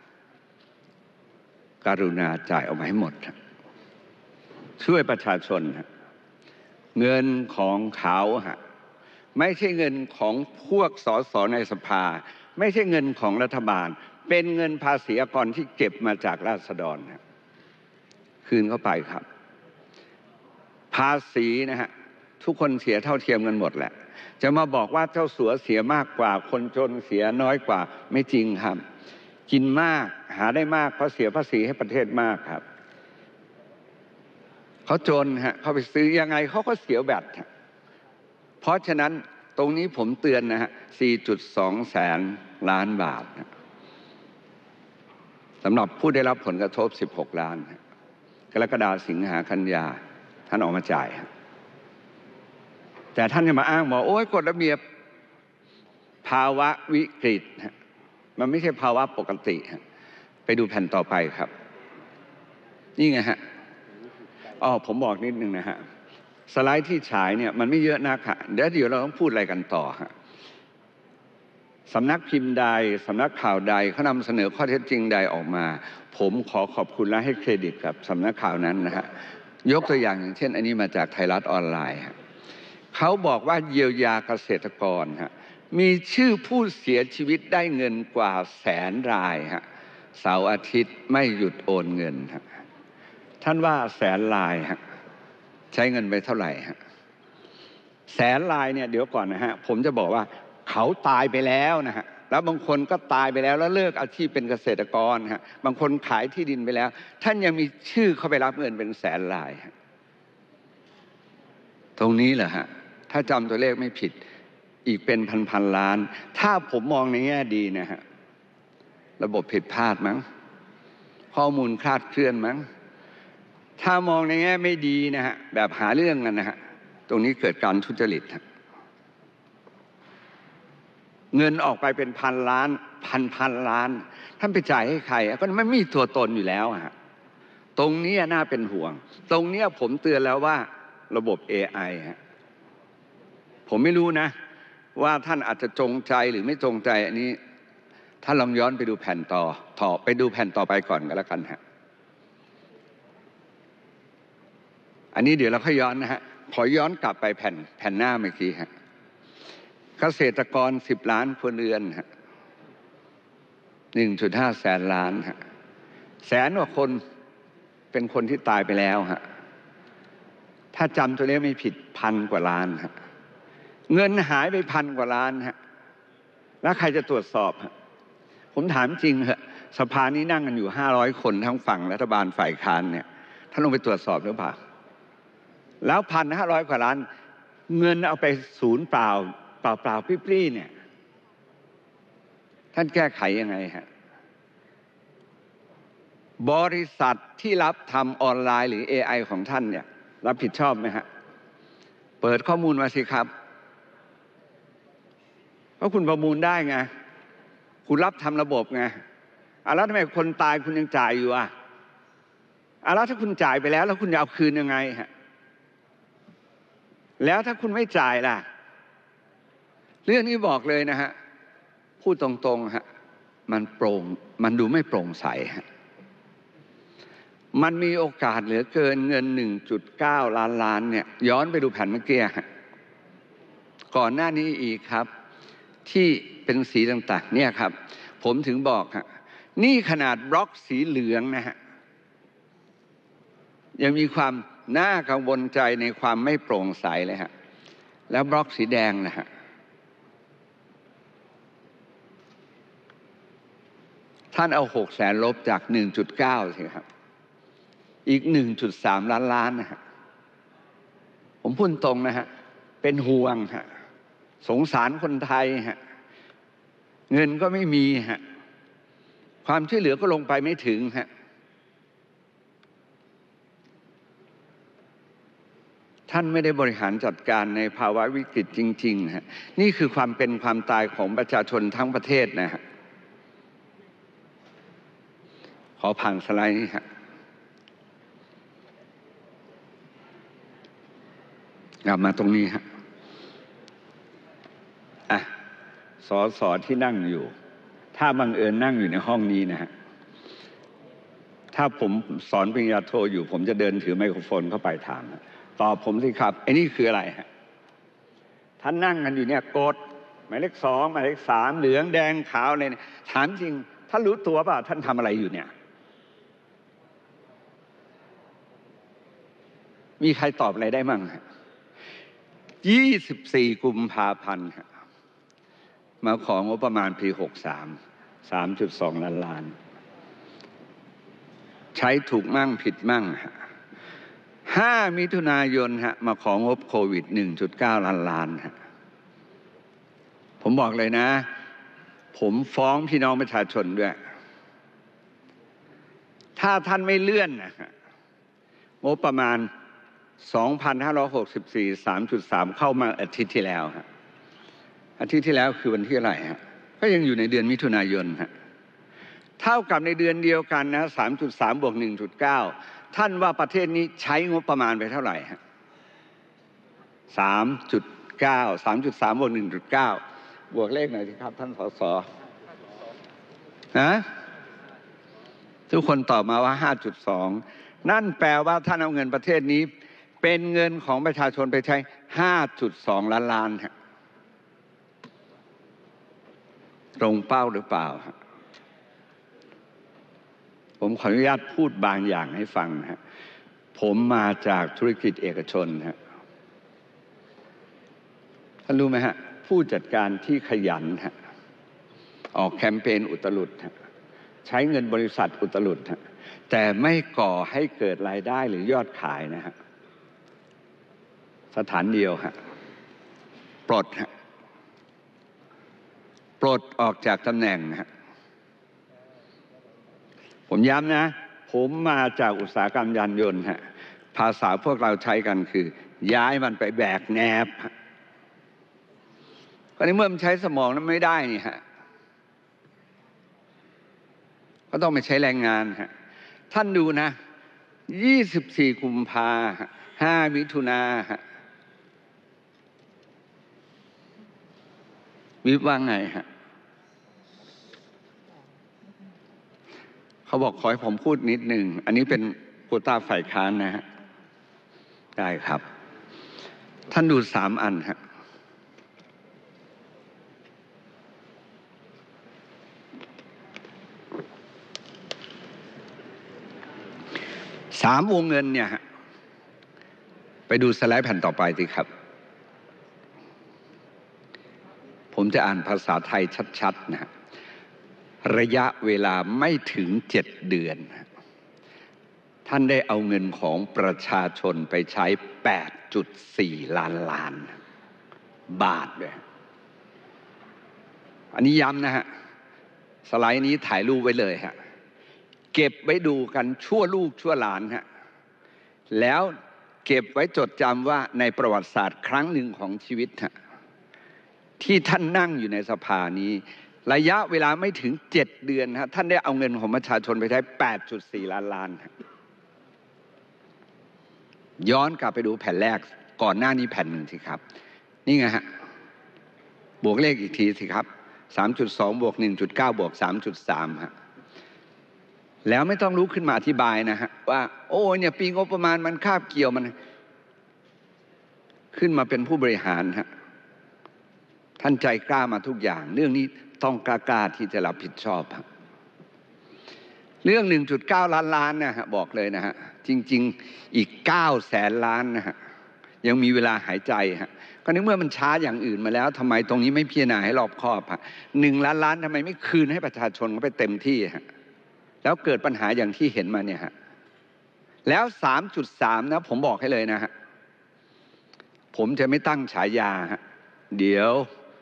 กรุณาจ่ายออกมาให้หมดช่วยประชาชนเงินของเขาฮะไม่ใช่เงินของพวกสสในสภาไม่ใช่เงินของรัฐบาลเป็นเงินภาษีอากรที่เก็บมาจากราษฎรครับคืนเข้าไปครับภาษีนะฮะทุกคนเสียเท่าเทียมกันหมดแหละจะมาบอกว่าเจ้าสัวเสียมากกว่าคนจนเสียน้อยกว่าไม่จริงครับกินมากหาได้มากเพราะเสียภาษีให้ประเทศมากครับเขาจนฮะเขาไปซื้อยังไงเขาก็เสียแบตเพราะฉะนั้นตรงนี้ผมเตือนนะฮะ สี่จุดสอง แสนล้านบาทนะสำหรับผู้ได้รับผลกระทบสิบหกล้านกรกฎาคมสิงหากันยาท่านออกมาจ่ายแต่ท่านจะมาอ้างบอกโอ้ยกฎระเบียบภาวะวิกฤตมันไม่ใช่ภาวะปกติไปดูแผ่นต่อไปครับนี่ไงฮะอ๋อผมบอกนิดนึงนะฮะสไลด์ที่ฉายเนี่ยมันไม่เยอะนักค่ะเดี๋ยวเดี๋ยวเราต้องพูดอะไรกันต่อฮะสำนักพิมพ์ใดสำนักข่าวใดเขานำเสนอข้อเท็จจริงใดออกมาผมขอขอบคุณและให้เครดิตกับสำนักข่าวนั้นนะฮะยกตัวอย่างอย่างเช่นอันนี้มาจากไทยรัฐออนไลน์เขาบอกว่าเยียวยาเกษตรกรฮะมีชื่อผู้เสียชีวิตได้เงินกว่าแสนรายฮะเสาร์อาทิตย์ไม่หยุดโอนเงินฮะท่านว่าแสนรายฮะใช้เงินไปเท่าไหร่ฮะแสนรายเนี่ยเดี๋ยวก่อนนะฮะผมจะบอกว่าเขาตายไปแล้วนะฮะแล้วบางคนก็ตายไปแล้วแล้วเลิกอาชีพเป็นเกษตรกรฮะบางคนขายที่ดินไปแล้วท่านยังมีชื่อเข้าไปรับเงินเป็นแสนรายฮะตรงนี้แหละฮะถ้าจำตัวเลขไม่ผิดอีกเป็นพันพันล้านถ้าผมมองในแง่ดีนะฮะระบบผิดพลาดมั้งข้อมูลคลาดเคลื่อนมั้งถ้ามองในแง่ไม่ดีนะฮะแบบหาเรื่องกันนะฮะตรงนี้เกิดการทุจริตเงินออกไปเป็นพันล้านพันพันล้านท่านไปจ่ายให้ใครก็ไม่มีตัวตนอยู่แล้วฮะตรงนี้น่าเป็นห่วงตรงนี้ผมเตือนแล้วว่าระบบ เอ ไอ ฮะผมไม่รู้นะว่าท่านอาจจะจงใจหรือไม่จงใจอันนี้ถ้าลองย้อนไปดูแผ่นต่อต่อไปดูแผ่นต่อไปก่อนก็แล้วกันฮะอันนี้เดี๋ยวเราค่อยย้อนนะฮะขอย้อนกลับไปแผ่นแผ่นหน้าเมื่อกี้ฮะเกษตรกรสิบล้านครัวเรือนฮะหนึ่งจุดห้าแสนล้านฮะแสนกว่าคนเป็นคนที่ตายไปแล้วฮะถ้าจำตัวเลขไม่ผิดพันกว่าล้านฮะเงินหายไปพันกว่าล้านฮะแล้วใครจะตรวจสอบฮะผมถามจริงเหอะสภานี้นั่งกันอยู่ห้าร้อยคนทั้งฝั่งรัฐบาลฝ่ายค้านเนี่ยท่านลงไปตรวจสอบหรือเปล่าแล้วพันห้าร้อยกว่าล้านเงินเอาไปศูนย์เปล่าเปล่าเปล่าปรี้ๆเนี่ยท่านแก้ไขยังไงฮะบริษัทที่รับทำออนไลน์หรือ เอ ไอ ของท่านเนี่ยรับผิดชอบไหมฮะเปิดข้อมูลมาสิครับเพราะคุณประมูลได้ไงคุณรับทำระบบไงอ่ะแล้วทำไมคนตายคุณยังจ่ายอยู่อ่ะอ่ะแล้วถ้าคุณจ่ายไปแล้วแล้วคุณจะเอาคืนยังไงฮะแล้วถ้าคุณไม่จ่ายล่ะเรื่องนี้บอกเลยนะฮะพูดตรงๆฮะมันโปร่งมันดูไม่โปร่งใสฮะมันมีโอกาสเหลือเกินเงิน หนึ่งจุดเก้า ล้านล้านเนี่ยย้อนไปดูแผ่นเมื่อกี้ฮะก่อนหน้านี้อีกครับที่เป็นสีต่างๆเนี่ยครับผมถึงบอกฮะนี่ขนาดบล็อกสีเหลืองนะฮะยังมีความน่ากังวลใจในความไม่โปร่งใสเลยฮะแล้วบล็อกสีแดงนะฮะท่านเอาหกแสนลบจาก หนึ่งจุดเก้า สิครับอีก หนึ่งจุดสาม ล้านล้านนะฮะผมพูดตรงนะฮะเป็นห่วงฮะสงสารคนไทยฮะเงินก็ไม่มีฮะความช่วยเหลือก็ลงไปไม่ถึงฮะท่านไม่ได้บริหารจัดการในภาวะวิกฤตจริงๆฮะนี่คือความเป็นความตายของประชาชนทั้งประเทศนะฮะขอผ่านสไลด์นี้ฮะกลับมาตรงนี้ฮะอ่ะสอสอที่นั่งอยู่ถ้าบังเอิญนั่งอยู่ในห้องนี้นะฮะถ้าผมสอนปริญญาโทอยู่ผมจะเดินถือไมโครโฟนเข้าไปถามตอบผมสิครับไอ้นี่คืออะไรฮะท่านนั่งกันอยู่เนี่ยกดหมายเลขสองหมายเลขสามเหลืองแดงขาวอะไรเนี่ยถามจริงท่านรู้ตัวเปล่าท่านทำอะไรอยู่เนี่ยมีใครตอบอะไรได้มั่งฮะยี่สิบสี่กุมภาพันธ์มาของงบประมาณปีหกสาม สามจุดสอง ล้านล้านใช้ถูกมั่งผิดมั่งห้ามิถุนายนฮะมาของงบโควิด หนึ่งจุดเก้า ล้านล้านฮะผมบอกเลยนะผมฟ้องพี่น้องประชาชนด้วยถ้าท่านไม่เลื่อนนะฮะงบประมาณ สองพันห้าร้อยหกสิบสี่ สามจุดสาม เข้ามาอาทิตย์ที่แล้วฮะอาทิตย์ที่แล้วคือวันที่อะไรฮะก็ยังอยู่ในเดือนมิถุนายนฮะเท่ากับในเดือนเดียวกันนะ สามจุดสาม บวก หนึ่งจุดเก้า ท่านว่าประเทศนี้ใช้งบประมาณไปเท่าไหร่ฮะ สามจุดเก้า สามจุดสาม บวก หนึ่งจุดเก้า บวกเลขหน่อยสิครับท่านสสนะทุกคนตอบมาว่า ห้าจุดสอง นั่นแปลว่าท่านเอาเงินประเทศนี้เป็นเงินของประชาชนไปใช้ ห้าจุดสอง ล้านล้านฮะตรงเป้าหรือเปล่าฮะผมขออนุญาตพูดบางอย่างให้ฟังนะฮะผมมาจากธุรกิจเอกชนฮะท่านรู้ไหมฮะผู้จัดการที่ขยันฮะออกแคมเปญอุตลุดฮะใช้เงินบริษัทอุตลุดฮะแต่ไม่ก่อให้เกิดรายได้หรือยอดขายนะฮะสถานเดียวฮะปลดฮะปลดออกจากตำแหน่งฮะผมย้ำนะผมมาจากอุตสาหกรรมยานยนต์ฮะภาษาพวกเราใช้กันคือย้ายมันไปแบกแนบก็ในเมื่อมันใช้สมองนั้นไม่ได้นี่ฮะก็ต้องไปใช้แรงงานฮะท่านดูนะยี่สิบสี่กุมภาห้ามิถุนาฮะวิบว่าไงฮะเขาบอกขอให้ผมพูดนิดหนึ่งอันนี้เป็นโควต้าฝ่ายค้านนะฮะได้ครับท่านดูสามอันฮะสามวงเงินเนี่ยไปดูสไลด์แผ่นต่อไปสิครับผมจะอ่านภาษาไทยชัดๆนะระยะเวลาไม่ถึงเจ็ดเดือนท่านได้เอาเงินของประชาชนไปใช้ แปดจุดสี่ ล้านล้านบาทเลยอันนี้ย้ำนะฮะสไลด์นี้ถ่ายรูปไว้เลยฮะเก็บไว้ดูกันชั่วลูกชั่วหลานฮะแล้วเก็บไว้จดจำว่าในประวัติศาสตร์ครั้งหนึ่งของชีวิตฮะที่ท่านนั่งอยู่ในสภานี้ระยะเวลาไม่ถึงเจ็ดเดือนฮะท่านได้เอาเงินของประชาชนไปใช้ แปดจุดสี่ ล้านล้านย้อนกลับไปดูแผ่นแรกก่อนหน้านี้แผ่นหนึ่งสิครับนี่ไงฮะบวกเลขอีกทีสิครับ สามจุดสอง บวก หนึ่งจุดเก้า บวก สามจุดสาม ฮะแล้วไม่ต้องลุกขึ้นมาอธิบายนะฮะว่าโอ้เนี่ยปีงบประมาณมันคาบเกี่ยวมันขึ้นมาเป็นผู้บริหารฮะท่านใจกล้ามาทุกอย่างเรื่องนี้ต้องกล้าๆที่จะรับผิดชอบฮะเรื่อง หนึ่งจุดเก้า ล้านล้านนะฮะบอกเลยนะฮะจริงๆอีกเก้าแสนล้านนะฮะยังมีเวลาหายใจฮะก็ในเมื่อมันช้าอย่างอื่นมาแล้วทำไมตรงนี้ไม่พิจารณาให้รอบคอบฮะหนึ่งล้านล้านทำไมไม่คืนให้ประชาชนเขาไปเต็มที่ฮะแล้วเกิดปัญหาอย่างที่เห็นมาเนี่ยฮะแล้ว สามจุดสาม นะผมบอกให้เลยนะฮะผมจะไม่ตั้งฉายาฮะเดี๋ยว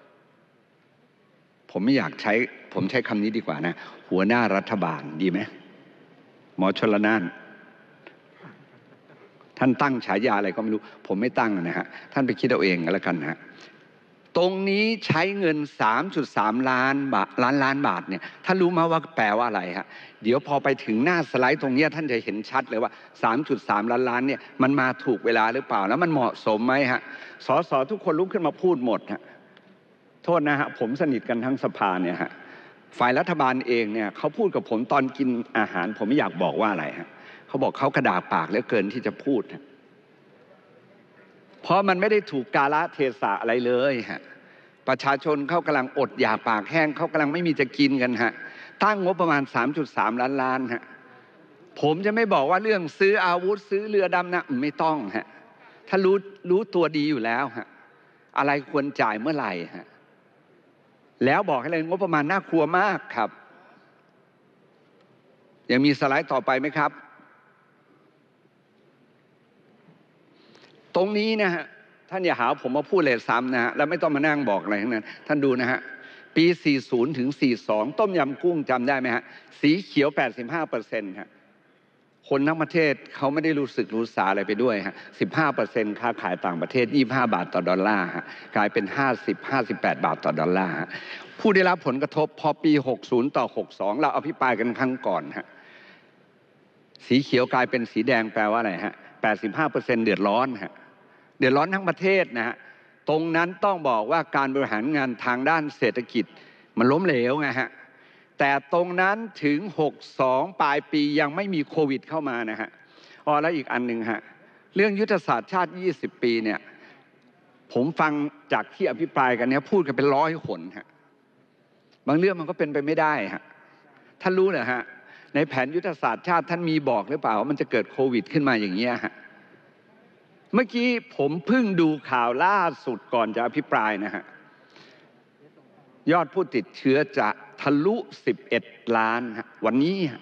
ผมไม่อยากใช้ผมใช้คำนี้ดีกว่านะหัวหน้ารัฐบาลดีไหมหมอชลน่านท่านตั้งฉายาอะไรก็ไม่รู้ผมไม่ตั้งนะฮะท่านไปคิดเอาเองก็แล้วกันฮะตรงนี้ใช้เงิน สามจุดสาม ล้านบาทล้านล้านบาทเนี่ยท่านรู้ไหมว่าแปลว่าอะไรฮะเดี๋ยวพอไปถึงหน้าสไลด์ตรงนี้ท่านจะเห็นชัดเลยว่า สามจุดสาม ล้านล้านเนี่ยมันมาถูกเวลาหรือเปล่าแล้วมันเหมาะสมไหมฮะสสทุกคนลุกขึ้นมาพูดหมดฮะโทษนะฮะผมสนิทกันทั้งสภาเนี่ยฮะฝ่ายรัฐบาลเองเนี่ยเขาพูดกับผมตอนกินอาหารผมไม่อยากบอกว่าอะไรฮะเขาบอกเขากระดากปากเหลือเกินที่จะพูดเพราะมันไม่ได้ถูกกาลเทศะอะไรเลยฮะประชาชนเขากำลังอดอยากปากแห้งเขากำลังไม่มีจะกินกันฮะตั้งงบประมาณ สามจุดสาม ล้านล้านฮะผมจะไม่บอกว่าเรื่องซื้ออาวุธซื้อเรือดำน้ำไม่ต้องฮะถ้ารู้รู้ตัวดีอยู่แล้วฮะอะไรควรจ่ายเมื่อไหร่ฮะแล้วบอกให้เลยงบประมาณน่ากลัวมากครับยังมีสไลด์ต่อไปไหมครับตรงนี้นะฮะท่านอย่าหาผมมาพูดเลยซ้ำนะฮะแล้วไม่ต้องมานั่งบอกอะไรทั้งนั้นท่านดูนะฮะปี สี่สิบ ถึง สี่สิบสอง ต้มยำกุ้งจำได้ไหมฮะสีเขียว แปดสิบห้าเปอร์เซ็นต์ ฮะคนทั้งประเทศเขาไม่ได้รู้สึกรู้สาอะไรไปด้วยฮะ สิบห้าเปอร์เซ็นต์ ค้าขายต่างประเทศยี่สิบห้าบาทต่อดอลลาร์ฮะกลายเป็นห้าสิบ ห้าสิบแปดบาทต่อดอลลาร์ฮะผู้ได้รับผลกระทบพอปีหกสิบต่อหกสิบสองเราอภิปรายกันครั้งก่อนฮะสีเขียวกลายเป็นสีแดงแปลว่าอะไรฮะ แปดสิบห้าเปอร์เซ็นต์ เดือดร้อนฮะเดือดร้อนทั้งประเทศนะฮะตรงนั้นต้องบอกว่าการบริหารงานทางด้านเศรษฐกิจมันล้มเหลวไงฮะแต่ตรงนั้นถึงหกสิบสองปลายปียังไม่มีโควิดเข้ามานะฮะอ๋อแล้วอีกอันหนึ่งฮะเรื่องยุทธศาสตร์ชาติยี่สิบปีเนี่ยผมฟังจากที่อภิปรายกันเนี้ยพูดกันเป็นร้อยคนฮะบางเรื่องมันก็เป็นไปไม่ได้ฮะท่านรู้เหรอฮะในแผนยุทธศาสตร์ชาติท่านมีบอกหรือเปล่าว่ามันจะเกิดโควิดขึ้นมาอย่างเงี้ยฮะเมื่อกี้ผมเพิ่งดูข่าวล่าสุดก่อนจะอภิปรายนะฮะยอดผู้ติดเชื้อจะทะลุสิบเอ็ดล้านฮะวันนี้ฮะ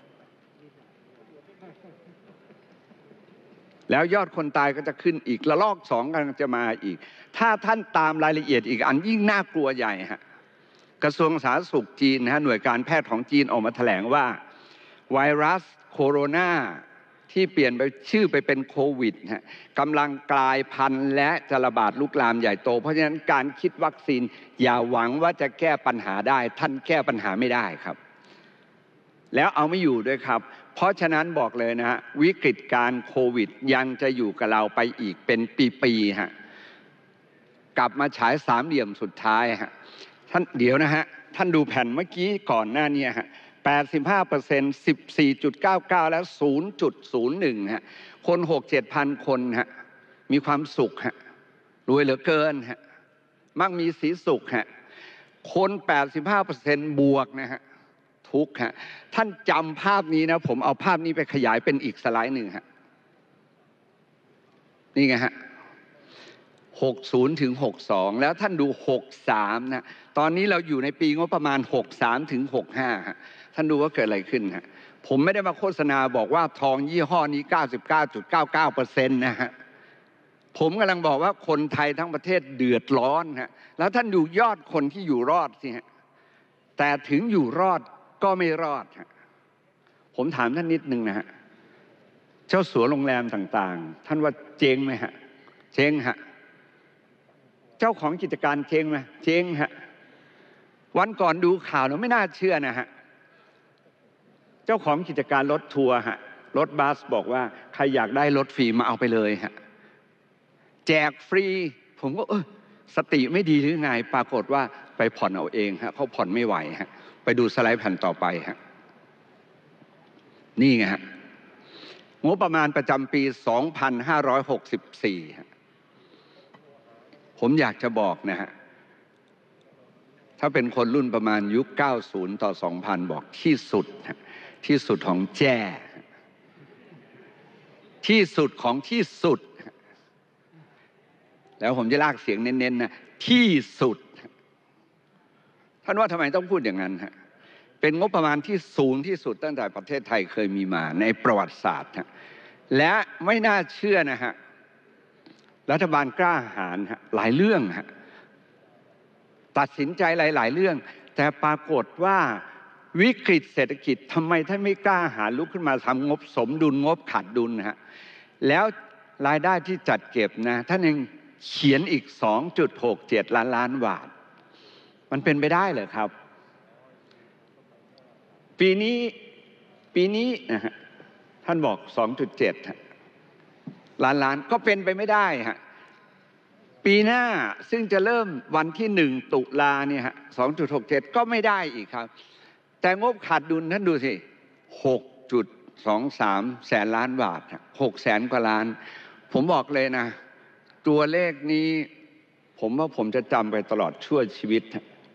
แล้วยอดคนตายก็จะขึ้นอีกระลอกสองกำลังจะมาอีกถ้าท่านตามรายละเอียดอีกอันยิ่งน่ากลัวใหญ่ฮะกระทรวงสาธารณสุขจีนนะฮะหน่วยการแพทย์ของจีนออกมาแถลงว่าไวรัสโคโรนาที่เปลี่ยนไปชื่อไปเป็นโควิดฮะกำลังกลายพันธุ์และจะระบาดลุกลามใหญ่โตเพราะฉะนั้นการคิดวัคซีนอย่าหวังว่าจะแก้ปัญหาได้ท่านแก้ปัญหาไม่ได้ครับแล้วเอาไม่อยู่ด้วยครับเพราะฉะนั้นบอกเลยนะฮะวิกฤตการโควิดยังจะอยู่กับเราไปอีกเป็นปีๆฮะกลับมาฉายสามเหลี่ยมสุดท้ายฮะท่านเดี๋ยวนะฮะท่านดูแผ่นเมื่อกี้ก่อนหน้านี้ฮะแปดสิบห้าเปอร์เซ็นต์ สิบสี่จุดเก้าเก้า แล้ว ศูนย์จุดศูนย์หนึ่ง ฮะคน หกเจ็ด พันคนฮะมีความสุขฮะรวยเหลือเกินฮะมั่งมีสีสุขฮะคน แปดสิบห้าเปอร์เซ็นต์ บวกนะฮะทุกฮะท่านจำภาพนี้นะผมเอาภาพนี้ไปขยายเป็นอีกสไลด์หนึ่งฮะนี่ไงฮะหกสิบถึงหกสิบสองแล้วท่านดูหกสิบสามนะตอนนี้เราอยู่ในปีงบประมาณหกสิบสามถึงหกสิบห้าฮะท่านดูว่าเกิดอะไรขึ้นฮะผมไม่ได้มาโฆษณาบอกว่าทองยี่ห้อนี้ เก้าสิบเก้าจุดเก้าเก้าเปอร์เซ็นต์ นะฮะผมกำลังบอกว่าคนไทยทั้งประเทศเดือดร้อนฮะแล้วท่านดูยอดคนที่อยู่รอดสิฮะแต่ถึงอยู่รอดก็ไม่รอดฮะผมถามท่านนิดนึงนะฮะเจ้าสัวโรงแรมต่างๆท่านว่าเจ๊งไหมฮะเจ๊งฮะเจ้าของกิจการเจ๊งไหมเจ๊งฮะวันก่อนดูข่าวเราไม่น่าเชื่อนะฮะเจ้าของกิจการรถทัวร์ฮะรถบัสบอกว่าใครอยากได้รถฟรีมาเอาไปเลยฮะแจกฟรีผมก็เออสติไม่ดีหรือไงปรากฏว่าไปผ่อนเอาเองฮะเขาผ่อนไม่ไหวฮะไปดูสไลด์แผ่นต่อไปฮะนี่ไงฮะงบประมาณประจำปีสองพันห้าร้อยหกสิบสี่ฮะผมอยากจะบอกนะฮะถ้าเป็นคนรุ่นประมาณยุคเก้าสิบต่อสองพันบอกที่สุดที่สุดของแจ้ที่สุดของที่สุดแล้วผมจะลากเสียงเน้นๆนะที่สุดท่านว่าทำไมต้องพูดอย่างนั้นฮะเป็นงบประมาณที่สูงที่สุดตั้งแต่ประเทศไทยเคยมีมาในประวัติศาสตร์ฮะและไม่น่าเชื่อนะฮะรัฐบาลกล้าหาญฮะหลายเรื่องฮะตัดสินใจหลายๆเรื่องแต่ปรากฏว่าวิกฤตเศรษฐกิจทำไมท่านไม่กล้าหาญลุกขึ้นมาทำงบสมดุลงบขาดดุลฮะแล้วรายได้ที่จัดเก็บนะท่านยังเขียนอีก สองจุดหกเจ็ด ล้านล้านบาทมันเป็นไปได้เหรอครับปีนี้ปีนี้นะฮะท่านบอก สองจุดเจ็ด ล้านล้านก็เป็นไปไม่ได้ฮะปีหน้าซึ่งจะเริ่มวันที่หนึ่งตุลาเนี่ยฮะ สองจุดหกเจ็ด ก็ไม่ได้อีกครับแต่งบขาดดุลท่านดูสิ หกจุดสองสาม แสนล้านบาทหกแสนกว่าล้านผมบอกเลยนะตัวเลขนี้ผมว่าผมจะจำไปตลอดชั่วชีวิต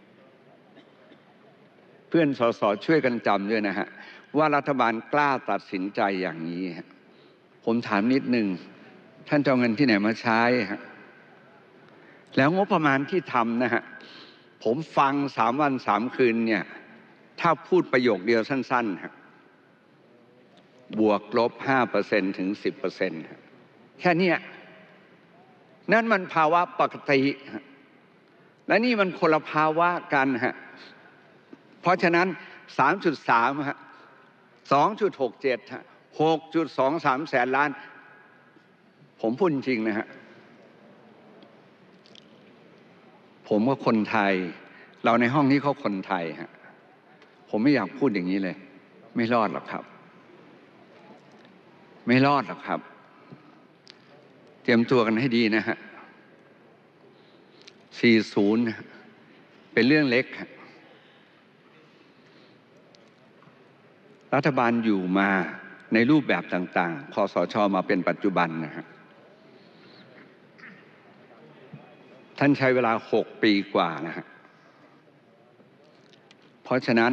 เพื่อนสสช่วยกันจำด้วยนะฮะว่ารัฐบาลกล้าตัดสินใจอย่างนี้ผมถามนิดนึงท่านจะเอาเงินที่ไหนมาใช้ฮะแล้วงบประมาณที่ทำนะฮะผมฟังสามวันสามคืนเนี่ยถ้าพูดประโยคเดียวสั้นๆฮะบวกลบ ห้าเปอร์เซ็นต์ ถึง สิบเปอร์เซ็นต์ แค่นี้นั่นมันภาวะปกติและนี่มันคนละภาวะกันฮะเพราะฉะนั้น สามจุดสาม ฮะ สองจุดหกเจ็ด ฮะ หกจุดสองสาม แสนล้านผมพูดจริงนะฮะผมว่าคนไทยเราในห้องนี้เขาคนไทยฮะผมไม่อยากพูดอย่างนี้เลยไม่รอดหรอกครับไม่รอดหรอกครับเตรียมตัวกันให้ดีนะฮะสี่สิบเป็นเรื่องเล็กรัฐบาลอยู่มาในรูปแบบต่างๆคสช.มาเป็นปัจจุบันนะฮะท่านใช้เวลาหกปีกว่านะฮะเพราะฉะนั้น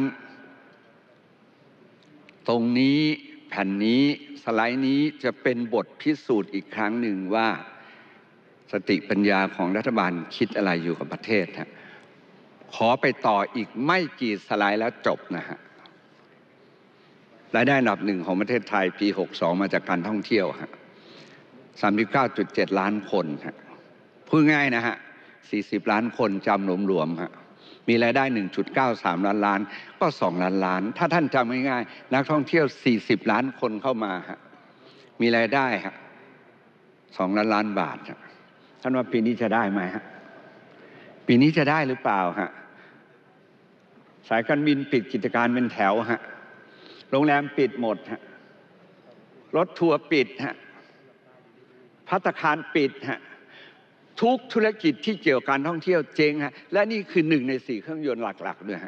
ตรงนี้แผ่นนี้สไลด์นี้จะเป็นบทพิสูจน์อีกครั้งหนึ่งว่าสติปัญญาของรัฐบาลคิดอะไรอยู่กับประเทศฮะขอไปต่ออีกไม่กี่สไลด์แล้วจบนะฮะรายได้อันดับหนึ่งของประเทศไทยปีหกสิบสองมาจากการท่องเที่ยวฮะ สามสิบเก้าจุดเจ็ด ล้านคนฮะพูดง่ายนะฮะสี่สิบล้านคนจำหลวมๆฮะมีรายได้ หนึ่งจุดเก้าสาม ล้านล้านก็สองล้านล้านถ้าท่านจำง่ายๆนักท่องเที่ยวสี่สิบล้านคนเข้ามาฮะมีรายได้ฮะสองล้านล้านบาทฮะท่านว่าปีนี้จะได้ไหมฮะปีนี้จะได้หรือเปล่าฮะสายการบินปิดกิจการเป็นแถวฮะโรงแรมปิดหมดฮะรถทัวร์ปิดฮะภัตตาคารปิดฮะทุกธุรกิจที่เกี่ยวกับการท่องเที่ยวเจ๊งฮะและนี่คือหนึ่งในสี่เครื่องยนต์หลักๆด้วยฮะ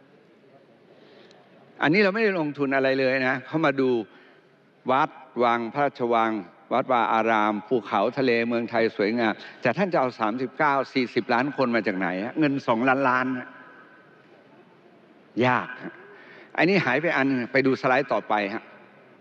อันนี้เราไม่ได้ลงทุนอะไรเลยนะเขามาดูวัดวังพระราชวังวัดวาอารามภูเขาทะเลเมืองไทยสวยงามแต่ท่านจะเอาสามสิบเก้า สี่สิบล้านคนมาจากไหนฮะเงินสองล้านล้านฮะยากฮะอันนี้หายไปอันไปดูสไลด์ต่อไปฮะ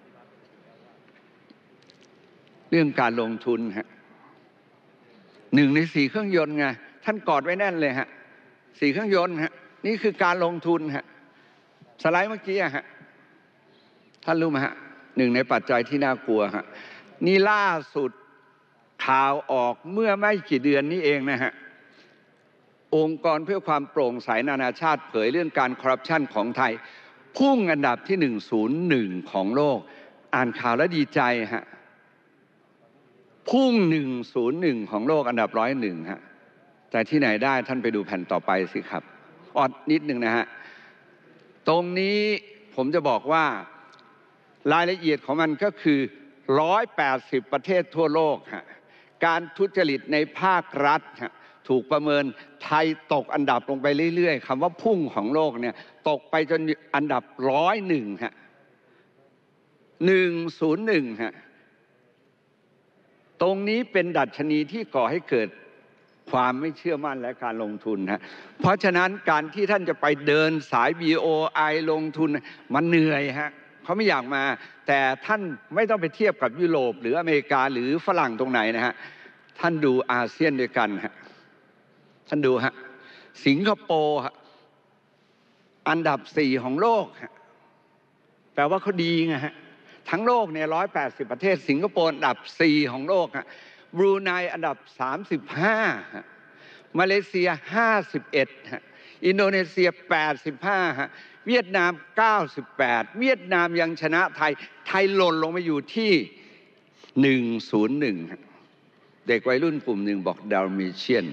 เรื่องการลงทุนฮะหนึ่งในสี่เครื่องยนต์ไงท่านกอดไว้แน่นเลยฮะสี่เครื่องยนต์ฮะนี่คือการลงทุนฮะสไลด์เมื่อกี้ฮะท่านรู้ไหมฮะหนึ่งในปัจจัยที่น่ากลัวฮะนี่ล่าสุดข่าวออกเมื่อไม่กี่เดือนนี้เองนะฮะองค์กรเพื่อความโปร่งใสนานาชาติเผยเรื่องการคอร์รัปชันของไทยพุ่งอันดับที่หนึ่งศูนย์หนึ่งของโลกอ่านข่าวแล้วดีใจฮะพุ่งหนึ่งศูนย์หนึ่งของโลกอันดับร้อยหนึ่งฮะแต่ที่ไหนได้ท่านไปดูแผ่นต่อไปสิครับออดนิดหนึ่งนะฮะตรงนี้ผมจะบอกว่ารายละเอียดของมันก็คือหนึ่งร้อยแปดสิบประเทศทั่วโลกฮะการทุจริตในภาครัฐฮะถูกประเมินไทยตกอันดับลงไปเรื่อยๆคำว่าพุ่งของโลกเนี่ยตกไปจนอันดับร้อยหนึ่งฮะหนึ่งศูนย์หนึ่งฮะตรงนี้เป็นดัชนีที่ก่อให้เกิดความไม่เชื่อมั่นและการลงทุนฮะเพราะฉะนั้นการที่ท่านจะไปเดินสาย บี โอ ไอ ลงทุนมันเหนื่อยฮะเขาไม่อยากมาแต่ท่านไม่ต้องไปเทียบกับยุโรปหรืออเมริกาหรือฝรั่งตรงไหนนะฮะท่านดูอาเซียนด้วยกันฮะท่านดูฮะสิงคโปร์ฮะอันดับสี่ของโลกฮะแปลว่าเขาดีไงฮะทั้งโลกเนี่ยร้อยแปดสิบประเทศสิงคโปร์อันดับสี่ของโลกฮะบรูไนอันดับสามสิบห้าฮะมาเลเซียห้าสิบเอ็ดฮะอินโดนีเซียแปดสิบห้าฮะเวียดนามเก้าสิบแปดเวียดนามยังชนะไทยไทยหล่นลงมาอยู่ที่หนึ่งศูนย์หนึ่งเด็กวัยรุ่นกลุ่มหนึ่งบอกดาลเมเชียน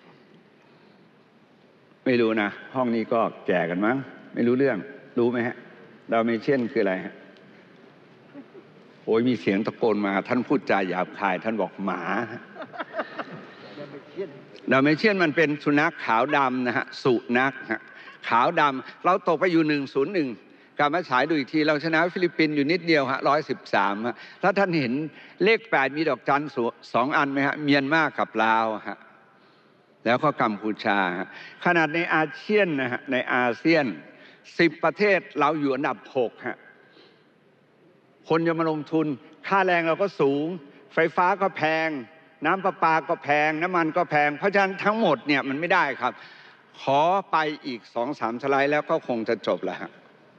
ไม่รู้นะห้องนี้ก็แก่กันมั้งไม่รู้เรื่องรู้ไหมฮะดาลเมเชียนคืออะไรฮะโอ้ยมีเสียงตะโกนมาท่านพูดจาหยาบคายท่านบอกหมาดาลเมเชียนมันเป็นสุนัขขาวดำนะฮะสุนัขฮะขาวดำเราตกไปอยู่หนึ่งศูนย์หนึ่งกลับมาฉายดูอีกทีเราชนะฟิลิปปินส์อยู่นิดเดียวฮะร้อยสิบสามฮะถ้าท่านเห็นเลขแปดมีดอกจันสองอันไหมฮะเมียนมากับลาวฮะแล้วก็กัมพูชาฮะขนาดในอาเซียนนะฮะในอาเซียนสิบประเทศเราอยู่อันดับหกฮะคนจะมาลงทุนค่าแรงเราก็สูงไฟฟ้าก็แพงน้ำประปาก็แพงน้ำมันก็แพงเพราะฉะนั้นทั้งหมดเนี่ยมันไม่ได้ครับขอไปอีกสองสามสไลด์แล้วก็คงจะจบแล้วฮะ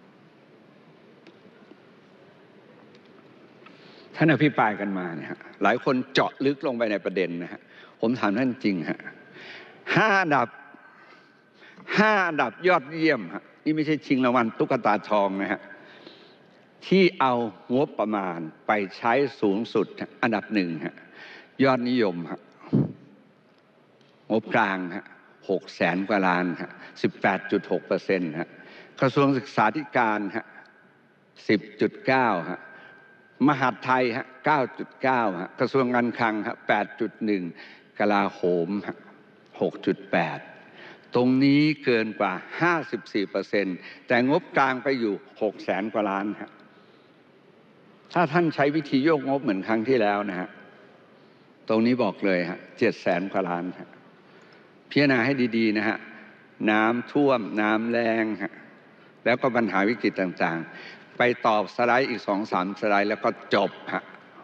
ท่านอภิปรายกันมาเนี่ยหลายคนเจาะลึกลงไปในประเด็นนะฮะผมถามท่านจริงฮะห้าอันดับห้าอันดับยอดเยี่ยมฮะนี่ไม่ใช่ชิงรางวัลตุ๊กตาทองนะฮะที่เอางบประมาณไปใช้สูงสุดอันดับหนึ่งฮะยอดนิยมฮะงบกลางฮะหกแสนกว่าล้านฮะสิบแปดจุดหกเปอร์เซ็นต์ฮะกระทรวงศึกษาธิการฮะสิบจุดเก้าฮะมหาดไทยฮะเก้าจุดเก้าฮะกระทรวงการคลังฮะแปดจุดหนึ่งกลาโหมฮะหกจุดแปดตรงนี้เกินกว่าห้าสิบสี่เปอร์เซ็นต์แต่งบกลางไปอยู่หกแสนกว่าล้านฮะถ้าท่านใช้วิธีโยกงบเหมือนครั้งที่แล้วนะฮะตรงนี้บอกเลยฮะเจ็ดแสนกว่าล้านฮะพิจารณาให้ดีๆนะฮะน้ำท่วมน้ำแรงฮะแล้วก็ปัญหาวิกฤตต่างๆไปตอบสไลด์อีกสองสามสไลด์แล้วก็จบฮะ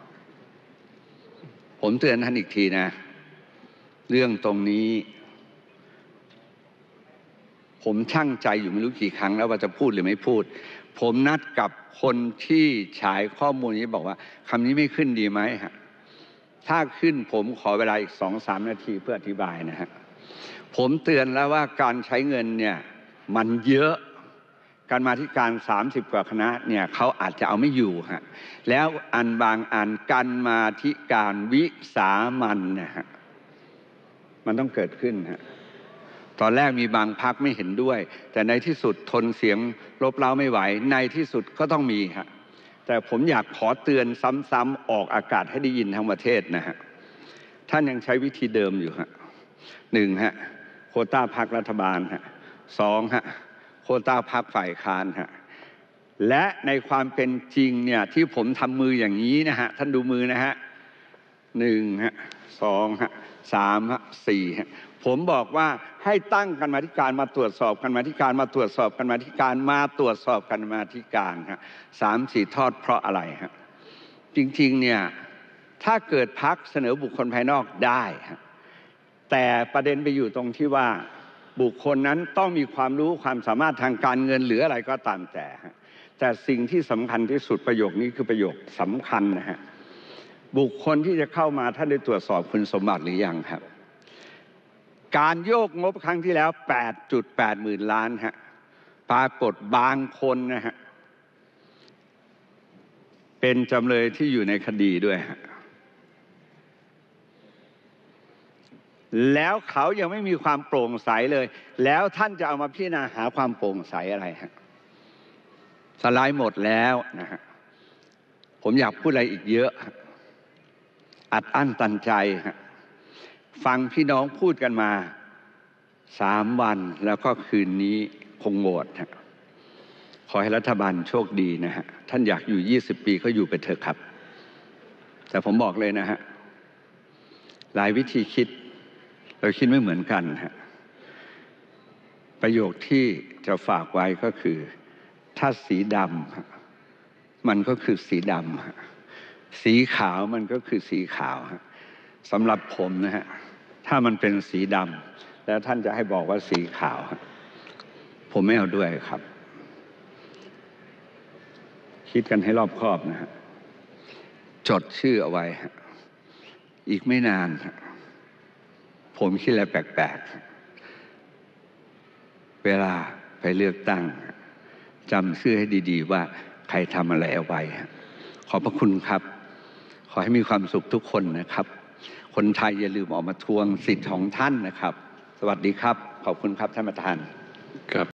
ผมเตือนท่านอีกทีนะเรื่องตรงนี้ผมชั่งใจอยู่ไม่รู้กี่ครั้งแล้วว่าจะพูดหรือไม่พูดผมนัดกับคนที่ฉายข้อมูลนี้บอกว่าคำนี้ไม่ขึ้นดีไหมฮะถ้าขึ้นผมขอเวลาอีกสองสามนาทีเพื่ออธิบายนะฮะผมเตือนแล้วว่าการใช้เงินเนี่ยมันเยอะการมาธิการสามสิบกว่าคณะเนี่ยเขาอาจจะเอาไม่อยู่ฮะแล้วอันบางอันการมาธิการวิสามันนะฮะมันต้องเกิดขึ้นฮะตอนแรกมีบางพรรคไม่เห็นด้วยแต่ในที่สุดทนเสียงลบเล้าไม่ไหวในที่สุดก็ต้องมีฮะแต่ผมอยากขอเตือนซ้ำๆออกอากาศให้ได้ยินทั้งประเทศนะฮะท่านยังใช้วิธีเดิมอยู่ฮะหนึ่งฮะโควต้าพรรครัฐบาลฮะสองฮะโควต้าพรรคฝ่ายค้านฮะและในความเป็นจริงเนี่ยที่ผมทำมืออย่างนี้นะฮะท่านดูมือนะฮะหนึ่งฮะสองฮะสามฮะสี่ฮะผมบอกว่าให้ตั้งกรรมาธิการมาตรวจสอบกรรมาธิการมาตรวจสอบกรรมาธิการมาตรวจสอบกรรมาธิการฮะสามสี่ทอดเพราะอะไรฮะจริงๆเนี่ยถ้าเกิดพรรคเสนอบุคคลภายนอกได้ฮะแต่ประเด็นไปอยู่ตรงที่ว่าบุคคลนั้นต้องมีความรู้ความสามารถทางการเงินหรืออะไรก็ตามแต่ฮะแต่สิ่งที่สำคัญที่สุดประโยคนี้คือประโยคสำคัญนะฮะบุคคลที่จะเข้ามาท่านได้ตรวจสอบคุณสมบัติหรือยังครับการโยกงบครั้งที่แล้ว แปดจุดแปด หมื่นล้านฮะปรากฏบางคนนะฮะเป็นจำเลยที่อยู่ในคดีด้วยฮะแล้วเขายังไม่มีความโปร่งใสเลยแล้วท่านจะเอามาพิจารณาหาความโปร่งใสอะไรฮะสไลด์หมดแล้วนะฮะผมอยากพูดอะไรอีกเยอะอัดอั้นตันใจฮะฟังพี่น้องพูดกันมาสามวันแล้วก็คืนนี้คงโหวตฮะขอให้รัฐบาลโชคดีนะฮะท่านอยากอยู่ยี่สิบปีก็อยู่ไปเถอะครับแต่ผมบอกเลยนะฮะหลายวิธีคิดเราคิดไม่เหมือนกันฮะประโยคที่จะฝากไว้ก็คือถ้าสีดำมันก็คือสีดำสีขาวมันก็คือสีขาวสำหรับผมนะฮะถ้ามันเป็นสีดำแล้วท่านจะให้บอกว่าสีขาวผมไม่เอาด้วยครับคิดกันให้รอบคอบนะฮะจดชื่อเอาไว้อีกไม่นานผมคิดอะไรแปลกๆเวลาไปเลือกตั้งจำชื่อให้ดีๆว่าใครทำอะไรเอาไว้ขอบพระคุณครับขอให้มีความสุขทุกคนนะครับคนไทยอย่าลืมออกมาทวงสิทธิ์ของท่านนะครับสวัสดีครับขอบคุณครับท่านประธานครับ